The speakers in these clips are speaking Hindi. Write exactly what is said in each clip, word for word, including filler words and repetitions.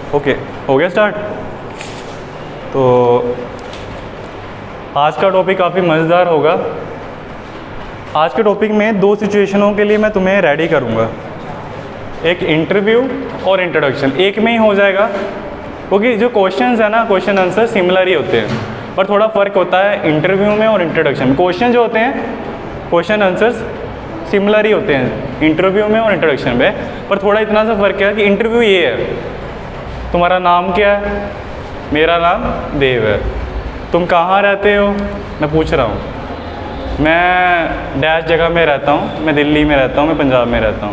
ओके, हो गया स्टार्ट। तो आज का टॉपिक काफ़ी मज़ेदार होगा। आज के टॉपिक में दो सिचुएशनों के लिए मैं तुम्हें रेडी करूँगा, एक इंटरव्यू और इंट्रोडक्शन। एक में ही हो जाएगा, क्योंकि जो क्वेश्चंस है ना, क्वेश्चन आंसर सिमिलर ही होते हैं, पर थोड़ा फ़र्क होता है इंटरव्यू में और इंट्रोडक्शन में। क्वेश्चन जो होते हैं, क्वेश्चन आंसर्स सिमिलर ही होते हैं इंटरव्यू में और इंट्रोडक्शन में, पर थोड़ा इतना सा फ़र्क है कि इंटरव्यू ये है, तुम्हारा नाम क्या है, मेरा नाम देव है, तुम कहाँ रहते हो, मैं पूछ रहा हूँ, मैं डैश जगह में रहता हूँ, मैं दिल्ली में रहता हूँ, मैं पंजाब में रहता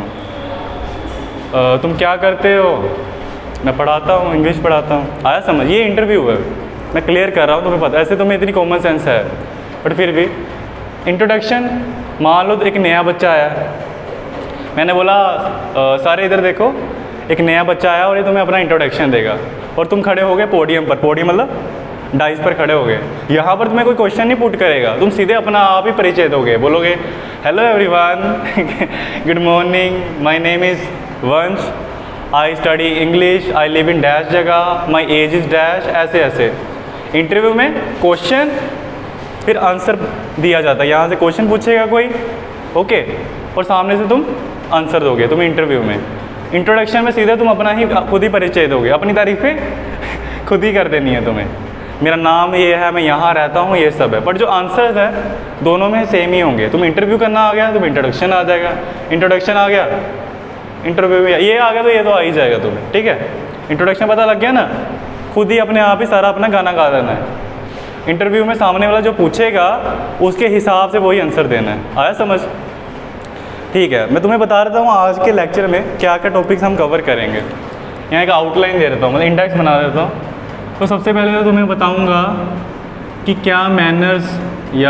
हूँ, तुम क्या करते हो, मैं पढ़ाता हूँ, इंग्लिश पढ़ाता हूँ। आया समझ? ये इंटरव्यू है, मैं क्लियर कर रहा हूँ, तुम्हें पता, ऐसे तुम्हें इतनी कॉमन सेंस है, बट फिर भी इंट्रोडक्शन। मान लो तो एक नया बच्चा आया, मैंने बोला आ, सारे इधर देखो, एक नया बच्चा आया और ये तुम्हें अपना इंट्रोडक्शन देगा, और तुम खड़े हो गए पोडियम पर, पोडियम मतलब डाइस पर खड़े हो गए। यहाँ पर तुम्हें कोई क्वेश्चन नहीं पुट करेगा, तुम सीधे अपना आप ही परिचय दोगे, बोलोगे hello everyone, good morning, my name is Vansh, I study English, I live in dash जगह, माई एज इज़ डैश, ऐसे ऐसे। इंटरव्यू में क्वेश्चन फिर आंसर दिया जाता है, यहाँ से क्वेश्चन पूछेगा कोई, ओके, और सामने से तुम आंसर दोगे। तुम इंटरव्यू में, इंट्रोडक्शन में सीधे तुम अपना ही खुद ही परिचय दोगे, अपनी तारीफ़ें खुद ही कर देनी है तुम्हें, मेरा नाम ये है, मैं यहाँ रहता हूँ, ये सब है। बट जो आंसर्स है दोनों में सेम ही होंगे। तुम इंटरव्यू करना आ गया, तुम इंट्रोडक्शन आ जाएगा, इंट्रोडक्शन आ गया, इंटरव्यू में ये आ गया, तो ये तो आ ही जाएगा तुम्हें, ठीक है। इंट्रोडक्शन पता लग गया ना, खुद ही अपने आप ही सारा अपना गाना गा देना है। इंटरव्यू में सामने वाला जो पूछेगा उसके हिसाब से वही आंसर देना है। आया समझ? ठीक है, मैं तुम्हें बता देता हूँ आज के लेक्चर में क्या क्या टॉपिक्स हम कवर करेंगे। यहाँ एक आउटलाइन दे देता हूँ, मतलब इंडेक्स बना देता हूँ। तो सबसे पहले तो तुम्हें बताऊँगा कि क्या मैनर्स या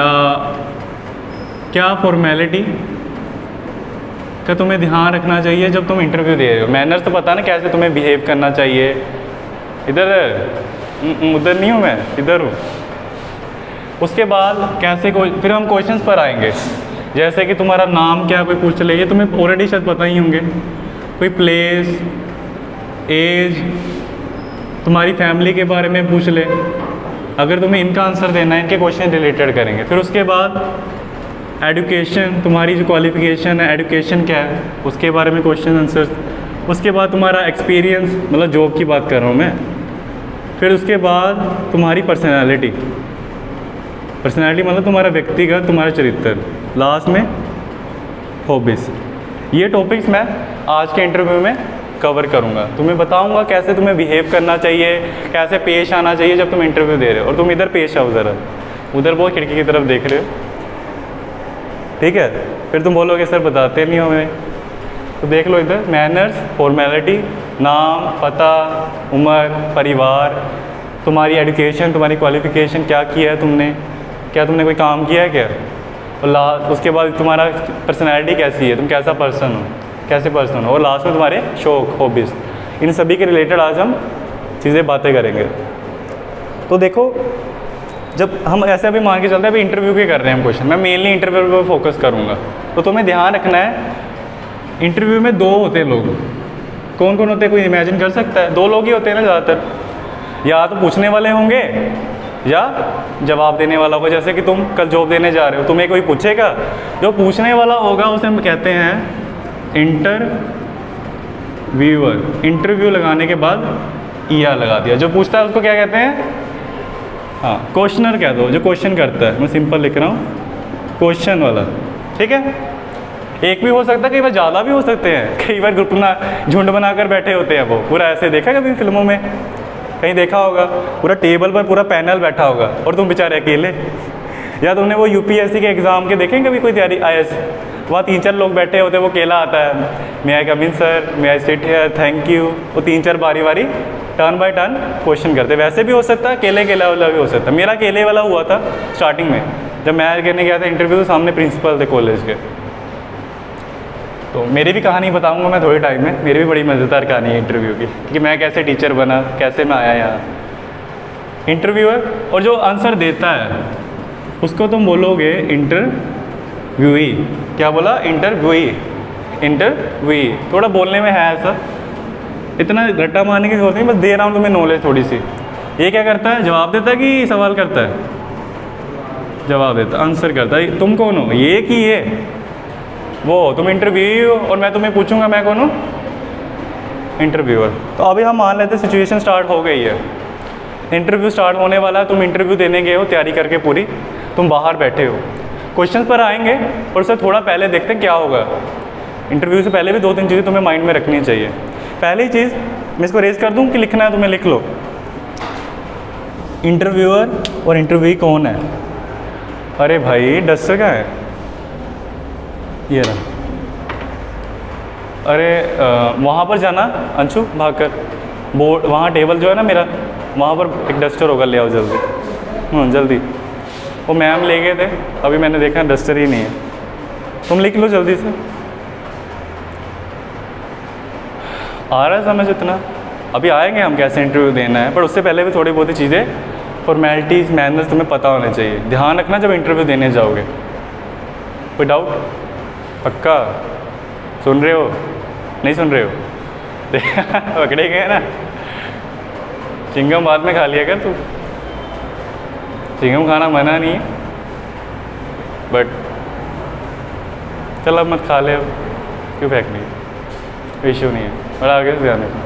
क्या फॉर्मेलिटी का तुम्हें ध्यान रखना चाहिए जब तुम इंटरव्यू दे रहे हो। मैनर्स तो पता ना कैसे तुम्हें बिहेव करना चाहिए। इधर उधर नहीं हूँ मैं, इधर हूँ। उसके बाद कैसे कोई, फिर हम क्वेश्चंस पर आएंगे, जैसे कि तुम्हारा नाम क्या कोई पूछ ले, ये तुम्हें ऑलरेडी शायद पता ही होंगे। कोई प्लेस, एज, तुम्हारी फैमिली के बारे में पूछ ले, अगर तुम्हें इनका आंसर देना है, इनके क्वेश्चन रिलेटेड करेंगे। फिर उसके बाद एजुकेशन, तुम्हारी जो क्वालिफिकेशन है, एजुकेशन क्या है, उसके बारे में क्वेश्चन आंसर्स। उसके बाद तुम्हारा एक्सपीरियंस, मतलब जॉब की बात कर रहा हूँ मैं। फिर उसके बाद तुम्हारी पर्सनैलिटी, पर्सनैलिटी मतलब तुम्हारा व्यक्तिगत, तुम्हारा चरित्र। लास्ट में हॉबीज़। ये टॉपिक्स मैं आज के इंटरव्यू में कवर करूँगा। तुम्हें बताऊँगा कैसे तुम्हें बिहेव करना चाहिए, कैसे पेश आना चाहिए जब तुम इंटरव्यू दे रहे हो। और तुम इधर पेश आओ ज़रा, उधर वो खिड़की की तरफ देख रहे हो, ठीक है। फिर तुम बोलोगे सर बताते नहीं हो हमें, तो देख लो इधर, मैनर्स, फॉर्मेलिटी, नाम, पता, उम्र, परिवार, तुम्हारी एजुकेशन, तुम्हारी क्वालिफिकेशन, क्या किया है तुमने, क्या तुमने कोई काम किया है क्या, और लास्ट उसके बाद तुम्हारा पर्सनैलिटी कैसी है, तुम कैसा पर्सन हो, कैसे पर्सन हो, और लास्ट में तुम्हारे शौक, हॉबीज़। इन सभी के रिलेटेड आज हम चीज़ें बातें करेंगे। तो देखो, जब हम ऐसे अभी मान के चलते हैं, अभी इंटरव्यू के कर रहे हैं हम क्वेश्चन, मैं मेनली इंटरव्यू पर फोकस करूँगा। तो तुम्हें ध्यान रखना है, इंटरव्यू में दो होते हैं लोग। कौन कौन होते हैं, कोई इमेजिन कर सकता है? दो लोग ही होते हैं ना ज़्यादातर, या तो पूछने वाले होंगे या जवाब देने वाला होगा। जैसे कि तुम कल जॉब देने जा रहे हो, तुम्हें कोई पूछेगा, जो पूछने वाला होगा उसे हम कहते हैं इंटरव्यूअर। इंटरव्यू लगाने के बाद ईया लगा दिया। जो पूछता है उसको क्या कहते हैं? हाँ, क्वेश्चनर कह दो, जो क्वेश्चन करता है। मैं सिंपल लिख रहा हूँ, क्वेश्चन वाला, ठीक है। एक भी हो सकता है, कई बार ज़्यादा भी हो सकते हैं। कई बार ग्रुप ना झुंड बनाकर बैठे होते हैं, वो पूरा ऐसे देखा कभी फिल्मों में, कहीं देखा होगा, पूरा टेबल पर पूरा पैनल बैठा होगा और तुम बेचारे अकेले। या तुमने वो यूपीएससी के एग्ज़ाम के देखें कभी, कोई तैयारी आई एस, वहाँ तीन चार लोग बैठे होते हैं, वो केला आता है, may I come in sir, may I sit here, thank you. वो तीन चार बारी बारी टर्न बाय टर्न क्वेश्चन करते। वैसे भी हो सकता है, केले केला वाला भी हो सकता है। मेरा केले वाला हुआ था स्टार्टिंग में, जब मैं करने गया था इंटरव्यू, तो सामने प्रिंसिपल थे कॉलेज के। तो मेरी भी कहानी बताऊंगा मैं थोड़े टाइम में, मेरी भी बड़ी मज़ेदार कहानी है इंटरव्यू की, कि मैं कैसे टीचर बना, कैसे मैं आया यहाँ। इंटरव्यूअर, और जो आंसर देता है उसको तुम बोलोगे इंटरव्यूई। क्या बोला? Interviewee, interviewee. थोड़ा बोलने में है ऐसा, इतना रट्टा मारने की जरूरत नहीं, बस दे रहा हूँ तुम्हें नॉलेज थोड़ी सी। ये क्या करता है, जवाब देता है कि सवाल करता है? जवाब देता, आंसर करता है। तुम कौन हो? ये कि ये वो? तुम इंटरव्यू हो और मैं तुम्हें पूछूंगा मैं कौन हूँ? इंटरव्यूअर। तो अभी हम मान लेते हैं सिचुएशन स्टार्ट हो गई है, इंटरव्यू स्टार्ट होने वाला है, तुम इंटरव्यू देने गए हो तैयारी करके पूरी, तुम बाहर बैठे हो, क्वेश्चन पर आएंगे और उससे थोड़ा पहले देखते हैं क्या होगा। इंटरव्यू से पहले भी दो तीन चीज़ें तुम्हें माइंड में रखनी चाहिए। पहली चीज़ मैं इसको रेज कर दूँ कि लिखना है तुम्हें, लिख लो। इंटरव्यूअर और इंटरव्यू कौन है? अरे भाई डस्टर कहाँ है? ये रहा। अरे वहाँ पर जाना अंशु, भागकर बोर्ड वहाँ टेबल जो है ना मेरा, वहाँ पर एक डस्टर होगा, ले आओ जल्दी। हम्म जल्दी। वो मैम ले गए थे, अभी मैंने देखा डस्टर ही नहीं है, तुम लिख लो जल्दी से। आ रहा है समझ इतना? अभी आएंगे हम कैसे इंटरव्यू देना है, पर उससे पहले भी थोड़ी बहुत चीज़ें, फॉर्मेलिटीज़, मैनर्स तुम्हें पता होने चाहिए। ध्यान रखना जब इंटरव्यू देने जाओगे। कोई डाउट? पक्का सुन रहे हो? नहीं सुन रहे हो? पकड़े गए ना? चिंगम बाद में खा लिया कर तू, चिंगम खाना मना नहीं है, बट चल अब मत खा ले, अब क्यों फेंकनी, इशू नहीं है, बड़ा आगे से ध्यान रखना।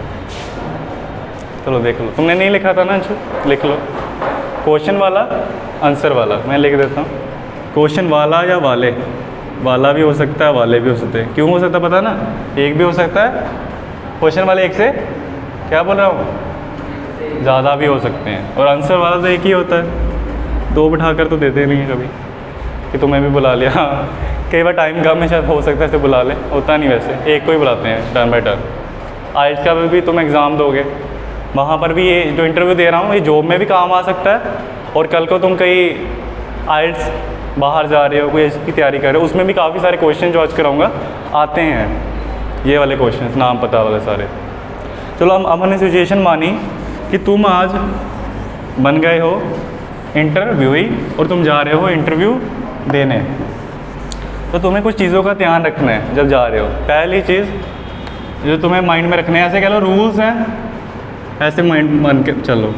चलो देख लो, तुमने नहीं लिखा था ना अंशु? लिख लो क्वेश्चन वाला, आंसर वाला। मैं लिख देता हूँ क्वेश्चन वाला या वाले, वाला भी हो सकता है, वाले भी हो सकते हैं। क्यों हो सकता है पता ना? एक भी हो सकता है, क्वेश्चन वाले एक से, क्या बोल रहा हूँ, ज़्यादा भी हो सकते हैं, और आंसर वाला तो एक ही होता है। दो बिठाकर तो देते नहीं है कभी कि तुम्हें भी बुला लिया। कई बार टाइम कम में शायद हो सकता है इसे बुला ले, होता नहीं वैसे, एक को ही बुलाते हैं टर्न बाई टर्न। आइल्स का भी तुम एग्ज़ाम दोगे, वहाँ पर भी ये जो इंटरव्यू दे रहा हूँ ये जॉब में भी काम आ सकता है, और कल को तुम कहीं आइल्स बाहर जा रहे हो, कोई इसकी तैयारी कर रहे हो, उसमें भी काफ़ी सारे क्वेश्चन जो आज कराऊँगा आते हैं, ये वाले क्वेश्चन नाम पता वाले सारे। चलो हम अब हमने सिचुएशन मानी कि तुम आज बन गए हो इंटरव्यूई और तुम जा रहे हो इंटरव्यू देने, तो तुम्हें कुछ चीज़ों का ध्यान रखना है जब जा रहे हो। पहली चीज़ जो तुम्हें माइंड में रखने हैं, ऐसे कह लो रूल्स हैं, ऐसे माइंड मान के चलो।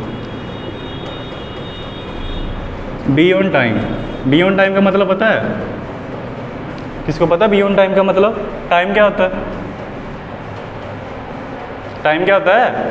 Be on time. Be on time का मतलब पता है किसको? पता बी ऑन टाइम का मतलब? टाइम क्या होता है? टाइम क्या होता है?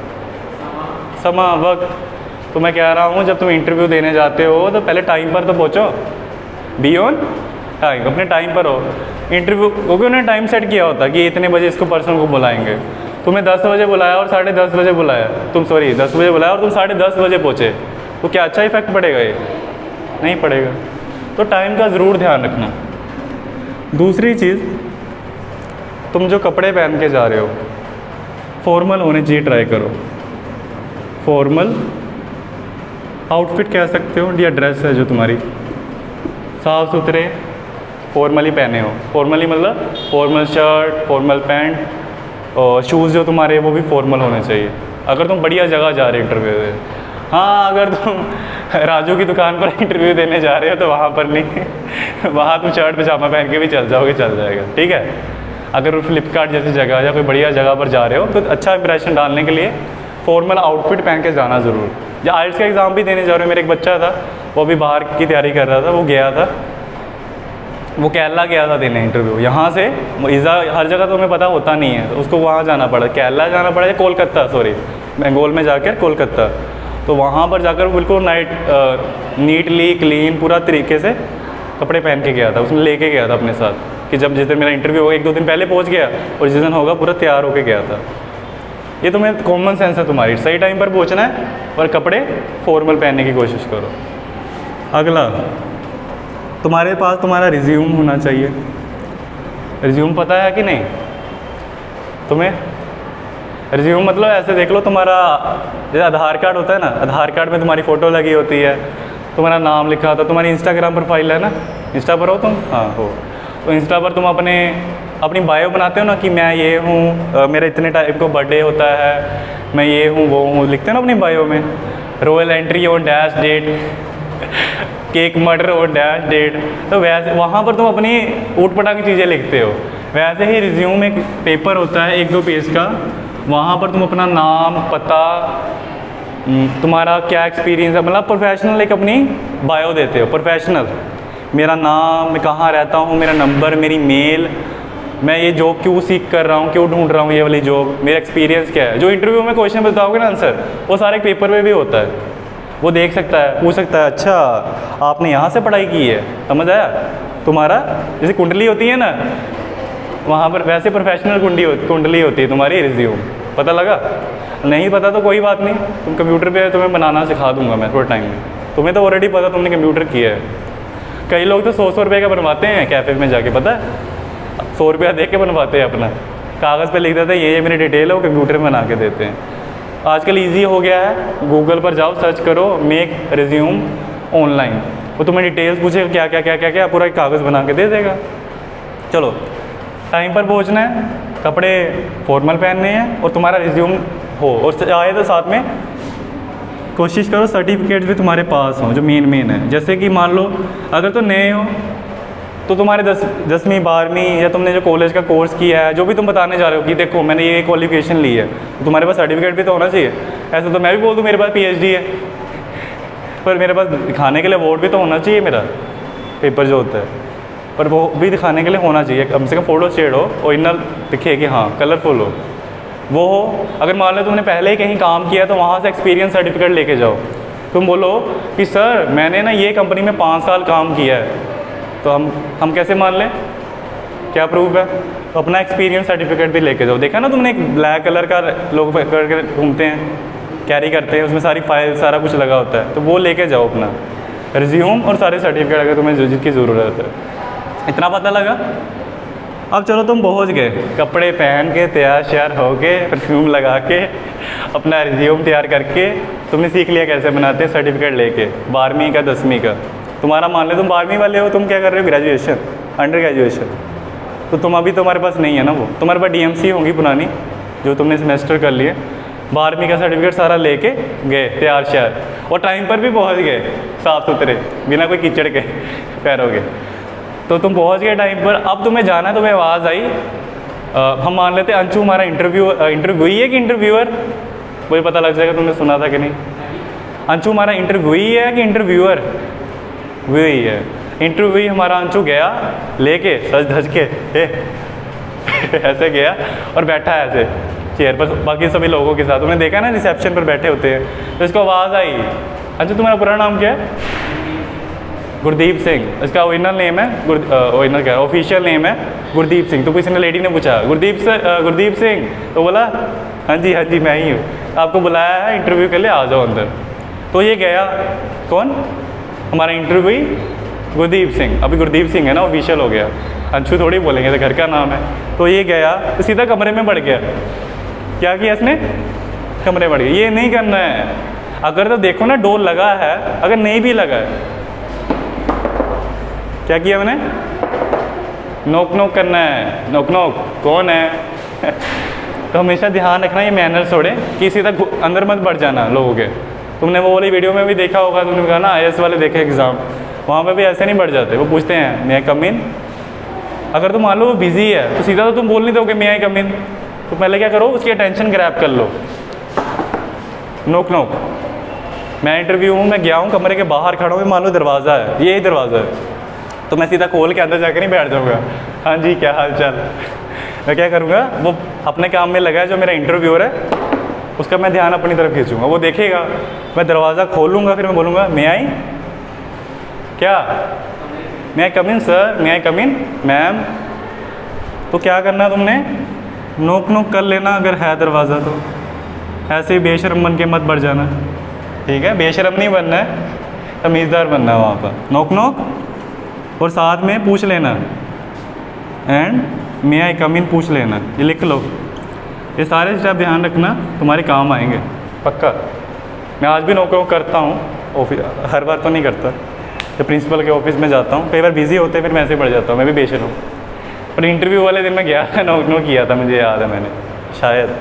समा, वक्त। तो मैं कह रहा हूँ जब तुम इंटरव्यू देने जाते हो तो पहले टाइम पर तो पहुँचो। बी ऑन टाइम, अपने टाइम पर हो। इंटरव्यू क्योंकि उन्होंने टाइम सेट किया होता कि इतने बजे इसको पर्सन को बुलाएंगे, तुम्हें दस बजे बुलाया और साढ़े दस बजे बुलाया, तुम सॉरी दस बजे बुलाया और तुम साढ़े दस बजे पहुँचे, तो क्या अच्छा इफेक्ट पड़ेगा? ये नहीं पड़ेगा। तो टाइम का ज़रूर ध्यान रखना। दूसरी चीज़, तुम जो कपड़े पहन के जा रहे हो फॉर्मल होने चाहिए, ट्राई करो। फॉर्मल आउटफिट कह सकते हो, या ड्रेस है जो तुम्हारी, साफ़ सुथरे फॉर्मली पहने हो। फॉर्मली मतलब फॉर्मल शर्ट, फॉर्मल पैंट, और शूज़ जो तुम्हारे वो भी फॉर्मल होने चाहिए अगर तुम बढ़िया जगह जा रहे हो इंटरव्यू दे। हाँ, अगर तुम राजू की दुकान पर इंटरव्यू देने जा रहे हो तो वहाँ पर नहीं, वहाँ तुम शर्ट पजामा पहन के भी चल जाओगे, चल जाएगा, ठीक है। अगर फ्लिपकार्ट जैसी जगह या कोई बढ़िया जगह पर जा रहे हो तो अच्छा इंप्रेशन डालने के लिए फॉर्मल आउटफिट पहन के जाना ज़रूर। या आइल्स का एग्ज़ाम भी देने जा रहे हो, मेरा एक बच्चा था वो भी बाहर की तैयारी कर रहा था, वो गया था, वो केरला गया था देने इंटरव्यू। यहाँ से ईज़ा हर जगह तो हमें पता होता नहीं है, तो उसको वहाँ जाना पड़ा, केरला जाना पड़ा या कोलकाता, सॉरी बंगाल में जाकर कोलकाता। तो वहाँ पर जाकर वो बिल्कुल नाइट नीटली क्लीन पूरा तरीके से कपड़े पहन के गया था, उसने लेके गया था अपने साथ कि जब जिस दिन मेरा इंटरव्यू होगा एक दो दिन पहले पहुँच गया और जिस दिन होगा पूरा तैयार होके गया था। ये तुम्हें कॉमन सेंस है तुम्हारी, सही टाइम पर पहुँचना है और कपड़े फॉर्मल पहनने की कोशिश करो। अगला, तुम्हारे पास तुम्हारा रिज्यूम होना चाहिए। रिज्यूम पता है कि नहीं तुम्हें? रिज्यूम मतलब ऐसे देख लो, तुम्हारा जैसे आधार कार्ड होता है ना, आधार कार्ड में तुम्हारी फ़ोटो लगी होती है, तुम्हारा नाम लिखा होता है, तुम्हारी इंस्टाग्राम प्रोफाइल है ना, इंस्टा पर हो तुम? हाँ हो। तो इंस्टा पर तुम अपने अपनी बायो बनाते हो ना कि मैं ये हूँ, मेरा इतने टाइप को बर्थडे होता है, मैं ये हूँ वो हूँ, लिखते हो ना अपनी बायो में। Royal entry on dash date, cake murder on dash date. तो वैसे वहाँ पर तुम अपनी ऊट पटांग की चीज़ें लिखते हो। वैसे ही रिज्यूम एक पेपर होता है एक दो पेज का, वहाँ पर तुम अपना नाम, पता, तुम्हारा क्या एक्सपीरियंस है, मतलब प्रोफेशनल एक अपनी बायो देते हो, प्रोफेशनल। मेरा नाम, मैं कहाँ रहता हूँ, मेरा नंबर, मेरी मेल, मैं ये जॉब क्यों सीख कर रहा हूँ, क्यों ढूंढ रहा हूँ ये वाली जॉब, मेरा एक्सपीरियंस क्या है। जो इंटरव्यू में क्वेश्चन बताओगे ना आंसर, वो सारे पेपर में भी होता है, वो देख सकता है, पूछ सकता है, अच्छा आपने यहाँ से पढ़ाई की है, समझ आया। तुम्हारा जैसे कुंडली होती है ना, वहाँ पर वैसे प्रोफेशनल कुंडली हो, कुंडली होती है तुम्हारी रिज्यूम। पता लगा? नहीं पता तो कोई बात नहीं, तुम कंप्यूटर पे तुम्हें बनाना सिखा दूंगा मैं थोड़े टाइम में। तुम्हें तो ऑलरेडी पता, तुमने कंप्यूटर किया है। कई लोग तो सौ सौ रुपये का बनवाते हैं कैफ़े में जाके, पता है, सौ रुपया दे के बनवाते हैं अपना, कागज़ पे लिख देते हैं ये ये मेरी डिटेल है, वो कंप्यूटर में बना के देते हैं। आजकल ईजी हो गया है, गूगल पर जाओ, सर्च करो मेक रिज्यूम ऑनलाइन, वो तुम्हें डिटेल्स पूछेगा क्या क्या क्या क्या क्या, पूरा एक कागज़ बना के दे देगा। चलो, टाइम पर पहुंचना है, कपड़े फॉर्मल पहनने हैं और तुम्हारा रिज्यूम हो, और आए तो साथ में कोशिश करो सर्टिफिकेट भी तुम्हारे पास हो जो मेन मेन है। जैसे कि मान लो अगर तो नए हो तो तुम्हारे दस दसवीं बारहवीं या तुमने जो कॉलेज का कोर्स किया है, जो भी तुम बताने जा रहे हो कि देखो मैंने ये क्वालिफिकेशन ली है, तो तुम्हारे पास सर्टिफिकेट भी तो होना चाहिए। ऐसे तो मैं भी बोल दूँ मेरे पास पीएचडी है, पर मेरे पास दिखाने के लिए अवार्ड भी तो होना चाहिए, मेरा पेपर जो होता है, पर वो भी दिखाने के लिए होना चाहिए, कम से कम फोटो स्टेट हो, ओरिजिनल दिखे कि हाँ कलरफुल हो, वो हो। अगर मान लो तुमने पहले ही कहीं काम किया तो वहाँ से एक्सपीरियंस सर्टिफिकेट लेके जाओ। तुम बोलो कि सर मैंने ना ये कंपनी में पाँच साल काम किया है, तो हम हम कैसे मान लें, क्या प्रूफ है? तो अपना एक्सपीरियंस सर्टिफिकेट भी लेके जाओ। देखा ना तुमने, एक ब्लैक कलर का लोग करके घूमते हैं, कैरी करते हैं, उसमें सारी फाइल सारा कुछ लगा होता है, तो वो लेके जाओ अपना रिज्यूम और सारे सर्टिफिकेट अगर तुम्हें जिसकी ज़रूरत है। इतना पता लगा? अब चलो तुम पहुंच गए, कपड़े पहन के तैयार श्यार हो के, परफ्यूम लगा के, अपना रिज्यूम तैयार करके, तुमने सीख लिया कैसे बनाते हैं सर्टिफिकेट लेके, बारहवीं का दसवीं का। तुम्हारा मान ले तुम बारहवीं वाले हो, तुम क्या कर रहे हो, ग्रेजुएशन, अंडर ग्रेजुएशन, तो तुम अभी तुम्हारे पास नहीं है ना वो, तुम्हारे पास डीएमसी होंगी पुरानी जो तुमने सेमेस्टर कर लिए, बारहवीं का सर्टिफिकेट सारा लेके गए तैयार श्यार, और टाइम पर भी पहुँच गए साफ़ सुथरे, बिना कोई कीचड़ के पैरों के। तो तुम पहुंच गए टाइम पर। अब तुम्हें जाना है, तुम्हें आवाज़ आई, आ, हम मान लेते हैं अंशु हमारा इंटरव्यू इंटरव्यू ही है कि इंटरव्यूअर, वही पता लग जाएगा तुमने सुना था कि नहीं। अंशु हमारा इंटरव्यू ही है कि इंटरव्यूअर, वही है इंटरव्यू। हमारा अंशु गया लेके सज धज के ऐसे गया और बैठा है ऐसे चेयर पर बाकी सभी लोगों के साथ। तुमने देखा ना रिसेप्शन पर बैठे होते हैं, तो इसको आवाज़ आई, अंशु तुम्हारा पूरा नाम क्या है? गुरदीप सिंह। इसका ओरिजिनल नेम है, ओरिजिनल क्या है, ऑफिशियल नेम है गुरदीप सिंह। तो किसी ने लेडी ने पूछा गुरदीप सर, गुरदीप सिंह, तो बोला हाँ जी हाँ जी मैं ही हूँ, आपको बुलाया है इंटरव्यू के लिए, आ जाओ अंदर। तो ये गया, कौन? हमारा इंटरव्यू गुरदीप सिंह। अभी गुरदीप सिंह है ना, ऑफिशियल हो गया, अंशु थोड़ी बोलेंगे, तो घर का नाम है। तो ये गया तो सीधा कमरे में बढ़ गया। क्या किया इसने? कमरे बढ़ गया। ये नहीं करना है। अगर तो देखो ना डोर लगा है, अगर नहीं भी लगा है, क्या किया मैंने? नोक नोक करना है। नोक नोक कौन है? तो हमेशा ध्यान रखना ये मैनर्स थोड़े, कि सीधा अंदर मत बढ़ जाना लोगों के। तुमने वो वाली वीडियो में भी देखा होगा, तुमने कहा ना आई ए एस वाले देखे एग्ज़ाम, वहाँ पे भी ऐसे नहीं बढ़ जाते। वो पूछते हैं मैं कम इन, अगर तुम मान लो वो बिज़ी है तो सीधा तो तुम बोल नहीं दोगे मैं आई कम इन, तो पहले क्या करो उसकी अटेंशन ग्रैब कर लो। नोक नोक, मैं इंटरव्यू हूँ, मैं गया हूँ, कमरे के बाहर खड़ा हूँ, मान लो दरवाज़ा है, यही दरवाज़ा है, तो मैं सीधा खोल के अंदर जाकर नहीं बैठ जाऊँगा, हाँ जी क्या हाल चाल। मैं क्या करूँगा, वो अपने काम में लगा है जो मेरा इंटरव्यूअर है, उसका मैं ध्यान अपनी तरफ खींचूँगा। वो देखेगा, मैं दरवाज़ा खोलूँगा, फिर मैं बोलूँगा मैं आई क्या, मैं आई कम इन सर, मैं आई कम इन मैम। तो क्या करना है तुमने? नोक नोक कर लेना अगर है दरवाज़ा तो, ऐसे ही बेशरम बन के मत बढ़ जाना, ठीक है? बेशरम नहीं बनना है, तमीज़दार बनना है वहाँ पर। नोक नोक और साथ में पूछ लेना, एंड मे आई कम इन पूछ लेना, ये लिख लो। ये सारे स्टेप ध्यान रखना, तुम्हारे काम आएंगे पक्का। मैं आज भी नोक नोक करता हूँ ऑफिस, हर बार तो नहीं करता, जब प्रिंसिपल के ऑफिस में जाता हूँ, कई बार बिजी होते हैं, फिर मैं ऐसे बढ़ जाता हूँ, मैं भी बेशरम हूँ। पर इंटरव्यू वाले दिन मैं गया था, नोक नोक किया था, मुझे याद है मैंने शायद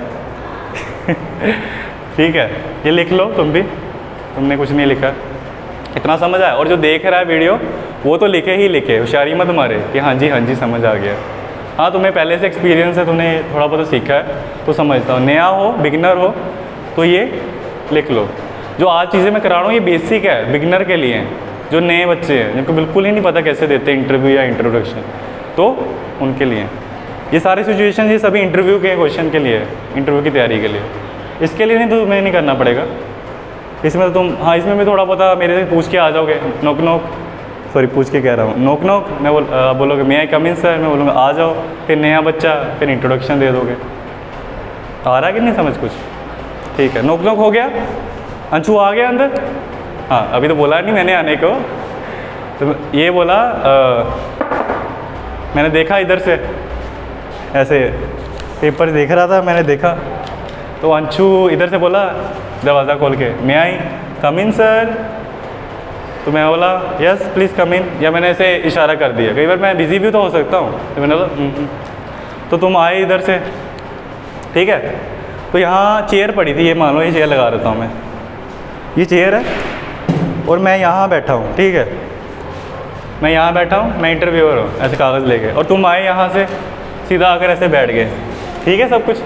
ठीक है, ये लिख लो तुम भी, तुमने कुछ नहीं लिखा, इतना समझ आया। और जो देख रहा है वीडियो वो तो लिखे ही लिखे, होशियारी मत मारे कि हाँ जी हाँ जी समझ आ गया। हाँ तुम्हें पहले से एक्सपीरियंस है, तुमने थोड़ा बहुत सीखा है तो समझता हूँ। नया हो, बिगिनर हो तो ये लिख लो। जो आज चीज़ें मैं करा रहा हूँ ये बेसिक है, बिगिनर के लिए हैं, जो नए बच्चे हैं जिनको बिल्कुल ही नहीं पता कैसे देते इंटरव्यू या इंट्रोडक्शन, तो उनके लिए ये सारी सिचुएशन, ये सभी इंटरव्यू के क्वेश्चन के लिए है, इंटरव्यू की तैयारी के लिए। इसके लिए नहीं तो तुम्हें नहीं करना पड़ेगा। इसमें तो तुम, हाँ इसमें भी थोड़ा पता मेरे से पूछ के आ जाओगे, नोक नोक सॉरी पूछ के कह रहा हूँ, नोक नोक मैं बोल आ, बोलोगे मे आई कम इन सर, मैं बोलूँगा आ जाओ, फिर नया बच्चा, फिर इंट्रोडक्शन दे दोगे। आ रहा है कि नहीं समझ कुछ? ठीक है, नोक नोक हो गया। अंशु आ गया अंदर? हाँ अभी तो बोला नहीं मैंने आने को, तो ये बोला आ, मैंने देखा इधर से ऐसे पेपर देख रहा था, मैंने देखा तो अंशु इधर से बोला दरवाज़ा खोल के, मे आई कम इन सर, तो मैं बोला यस प्लीज़ कम इन, या मैंने ऐसे इशारा कर दिया। कई बार मैं बिज़ी भी तो हो सकता हूँ, तो मैंने बोला तो तुम आए इधर से, ठीक है। तो यहाँ चेयर पड़ी थी, ये मान लो ये चेयर लगा रहा हूँ मैं, ये चेयर है और मैं यहाँ बैठा हूँ, ठीक है, मैं यहाँ बैठा हूँ, मैं इंटरव्यूअर हूँ ऐसे कागज़ लेके, और तुम आए यहाँ से सीधा आकर ऐसे बैठ गए, ठीक है सब कुछ?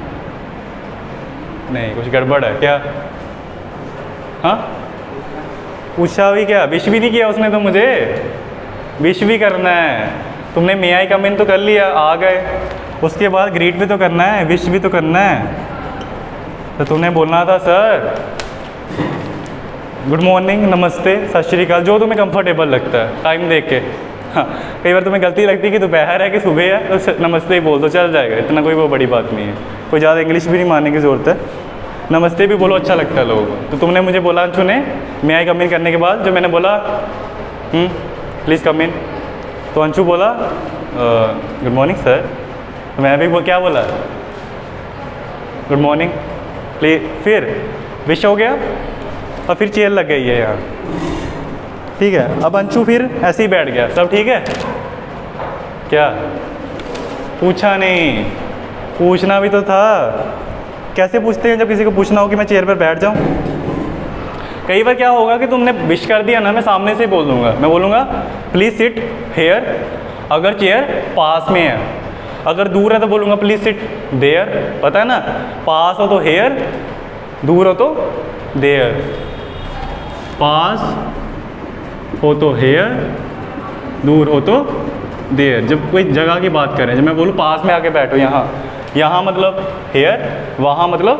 नहीं कुछ गड़बड़ है क्या? हाँ पूछा भी क्या? विश भी नहीं किया उसने तो मुझे, विश भी करना है। तुमने मे आई कम इन तो कर लिया, आ गए, उसके बाद ग्रीट भी तो करना है, विश भी तो करना है। तो तुमने बोलना था सर गुड मॉर्निंग, नमस्ते, सत श्री अकाल, जो तुम्हें कंफर्टेबल लगता है टाइम देख के। हाँ कई बार तुम्हें गलती लगती है कि दोपहर है कि सुबह है, तो नमस्ते ही बोल दो, चल जाएगा, इतना कोई वो बड़ी बात नहीं है, कोई ज़्यादा इंग्लिश भी नहीं मानने की ज़रूरत है, नमस्ते भी बोलो, अच्छा लगता है लोगों को। तो तुमने मुझे बोला अंशु ने मे आई कम इन करने के बाद, जो मैंने बोला प्लीज़ कम इन, तो अंशु बोला गुड मॉर्निंग सर, तो मैं भी वो क्या बोला गुड मॉर्निंग प्लीज, फिर विश हो गया और फिर चेयर लग गई है यहाँ, ठीक है। अब अंशु फिर ऐसे ही बैठ गया, सब ठीक है क्या? पूछा नहीं, पूछना भी तो था। कैसे पूछते हैं जब किसी को पूछना हो कि मैं चेयर पर बैठ जाऊं? कई बार क्या होगा कि तुमने विश कर दिया ना, मैं सामने से बोल दूंगा, मैं बोलूँगा प्लीज़ सिट हेयर, अगर चेयर पास में है, अगर दूर है तो बोलूँगा प्लीज़ सिट देयर, पता है ना, पास हो तो हेयर, दूर हो तो देयर, पास हो तो हेयर, दूर हो तो देयर। जब कोई जगह की बात करें, जब मैं बोलूँ पास में आके बैठो, यहाँ यहाँ मतलब हेयर, वहाँ मतलब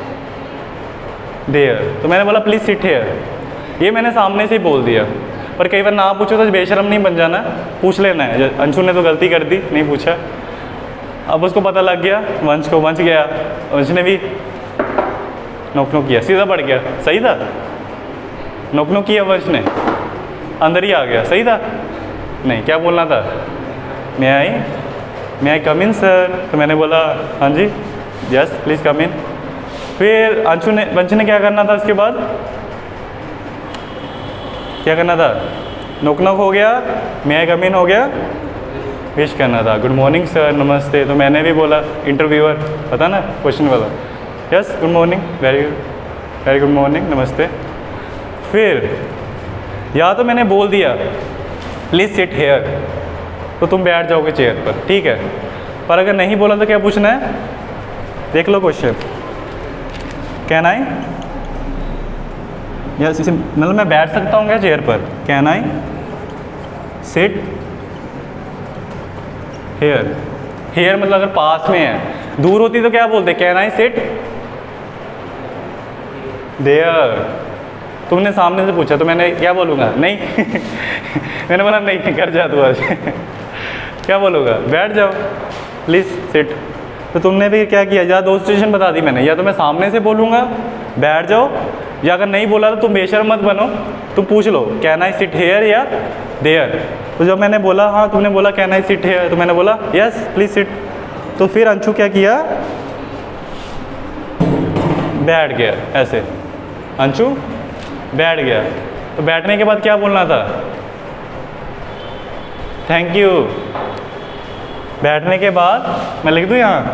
देयर, तो मैंने बोला प्लीज़ सिट हेयर, ये मैंने सामने से ही बोल दिया। पर कई बार ना पूछो तो बेशरम नहीं बन जाना, पूछ लेना है। अंशु ने तो गलती कर दी, नहीं पूछा, अब उसको पता लग गया, वंश को, वंश गया, वंश ने भी नोक नोक किया, सीधा बढ़ गया, सही था, नोक नोक किया वंश ने, अंदर ही आ गया, सही था? नहीं, क्या बोलना था? मे आई मे आई कम इन सर, तो मैंने बोला हाँ जी यस प्लीज़ कम इन। फिर अंशु ने, वंश ने क्या करना था उसके बाद, क्या करना था? नोक नोक हो गया, मे आई कम इन हो गया, विश करना था गुड मॉर्निंग सर, नमस्ते, तो मैंने भी बोला इंटरव्यूअर, पता ना क्वेश्चन वाला, yes good morning, very very good morning, नमस्ते। फिर या तो मैंने बोल दिया प्लीज़ सिट हेयर, तो तुम बैठ जाओगे चेयर पर, ठीक है। पर अगर नहीं बोला तो क्या पूछना है? देख लो क्वेश्चन, कैन आई, यस मतलब मैं बैठ सकता हूँ क्या चेयर पर? Can I sit here, here मतलब अगर पास में है, दूर होती तो क्या बोलते? Can I sit there. तुमने सामने से पूछा तो मैंने क्या बोलूँगा? नहीं मैंने बोला नहीं, घर जा तू आज क्या बोलूँगा? बैठ जाओ प्लीज़ सिट। तो तुमने भी क्या किया? या दो सिचुएशन बता दी मैंने, या तो मैं सामने से बोलूँगा बैठ जाओ, या अगर नहीं बोला तो तुम बेशर्म मत बनो, तुम पूछ लो कैन आई सिट हेयर या देयर। तो जब मैंने बोला हाँ, तुमने बोला कैन आई सिट हेयर, तो मैंने बोला यस प्लीज़ सिट। तो फिर अंशु क्या किया? बैठ गया ऐसे, अंशु बैठ गया। तो बैठने के बाद क्या बोलना था? Thank you. बैठने के बाद मैं लिख दूँ यहाँ,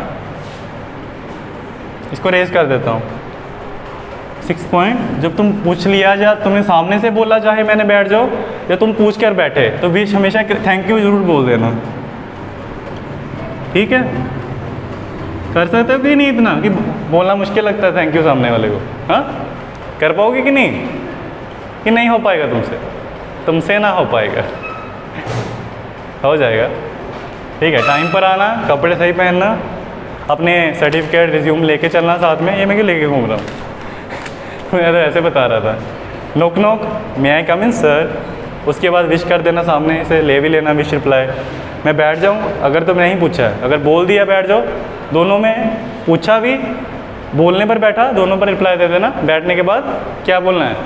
इसको रेज कर देता हूँ, सिक्स पॉइंट। जब तुम पूछ लिया, या तुमने सामने से बोला चाहे मैंने बैठ जाओ, या तुम पूछ कर बैठे, तो बीच हमेशा थैंक यू जरूर बोल देना। ठीक है, कर सकते हो कि नहीं इतना कि बोलना मुश्किल लगता है थैंक यू सामने वाले को? हाँ, कर पाओगे कि नहीं? कि नहीं हो पाएगा तुमसे? तुमसे ना हो पाएगा, हो जाएगा। ठीक है, टाइम पर आना, कपड़े सही पहनना, अपने सर्टिफिकेट रिज्यूम लेके चलना साथ में। ये मैं क्यों लेके घूम रहा हूँ मैं तो ऐसे बता रहा था। नोक नोक, मे आई कम इन सर, उसके बाद विश कर देना सामने से, ले भी लेना विश रिप्लाई। मैं बैठ जाऊँ अगर तुमने नहीं पूछा है, अगर बोल दिया बैठ जाओ, दोनों में पूछा भी, बोलने पर बैठा, दोनों पर रिप्लाई दे देना। बैठने के बाद क्या बोलना है?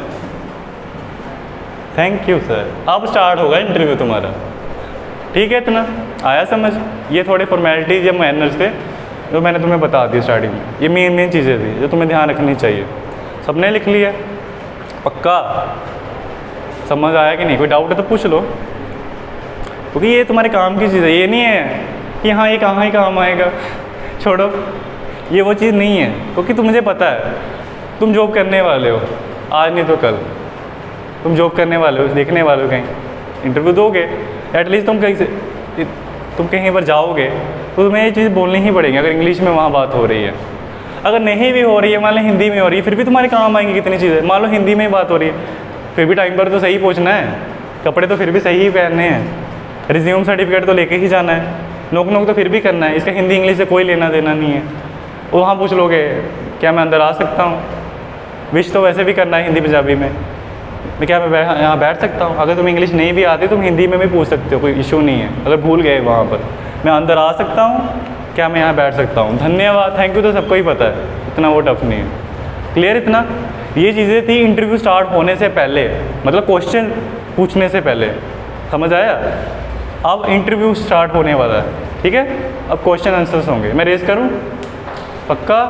Thank you sir. अब स्टार्ट होगा इंटरव्यू तुम्हारा। ठीक है, इतना आया समझ? ये थोड़े फॉर्मेलिटीज या मैनर्स थे जो मैंने तुम्हें बता दी स्टार्टिंग में। ये मेन मेन चीज़ें थी जो तुम्हें ध्यान रखनी चाहिए। सबने लिख लिया? पक्का समझ आया कि नहीं? कोई डाउट है तो पूछ लो, क्योंकि ये तुम्हारे काम की चीज़ है। ये नहीं है कि हाँ ये कहाँ ही काम आएगा, छोड़ो, ये वो चीज़ नहीं है। क्योंकि तुम मुझे पता है तुम जॉब करने वाले हो, आज नहीं तो कल तुम जॉब करने वाले हो, देखने वाले हो, कहीं इंटरव्यू दोगे, एटलीस्ट तुम कहीं से तुम कहीं पर जाओगे तो तुम्हें ये चीज़ बोलनी ही पड़ेगी। अगर इंग्लिश में वहाँ बात हो रही है, अगर नहीं भी हो रही है, मान लो हिंदी में हो रही है, फिर भी तुम्हारे काम आएंगी कितनी चीज़ें। मान लो हिंदी में ही बात हो रही है, फिर भी टाइम पर तो सही पहुँचना है, कपड़े तो फिर भी सही ही पहनने हैं, रिज्यूम सर्टिफिकेट तो लेके ही जाना है, नोक नोक तो फिर भी करना है। इसका हिंदी इंग्लिश से कोई लेना देना नहीं है। वहाँ पूछ लोगे क्या मैं अंदर आ सकता हूँ, विश तो वैसे भी करना है हिंदी पंजाबी में, मैं क्या मैं यहाँ बैठ सकता हूँ? अगर तुम इंग्लिश नहीं भी आती तुम हिंदी में भी पूछ सकते हो, कोई इशू नहीं है। अगर भूल गए वहाँ पर, मैं अंदर आ सकता हूँ, क्या मैं यहाँ बैठ सकता हूँ, धन्यवाद, थैंक यू तो सबको ही पता है, इतना वो टफ नहीं है। क्लियर इतना? ये चीज़ें थी इंटरव्यू स्टार्ट होने से पहले, मतलब क्वेश्चन पूछने से पहले। समझ आया? अब इंटरव्यू स्टार्ट होने वाला है, ठीक है? अब क्वेश्चन आंसर्स होंगे। मैं रेज करूँ? पक्का?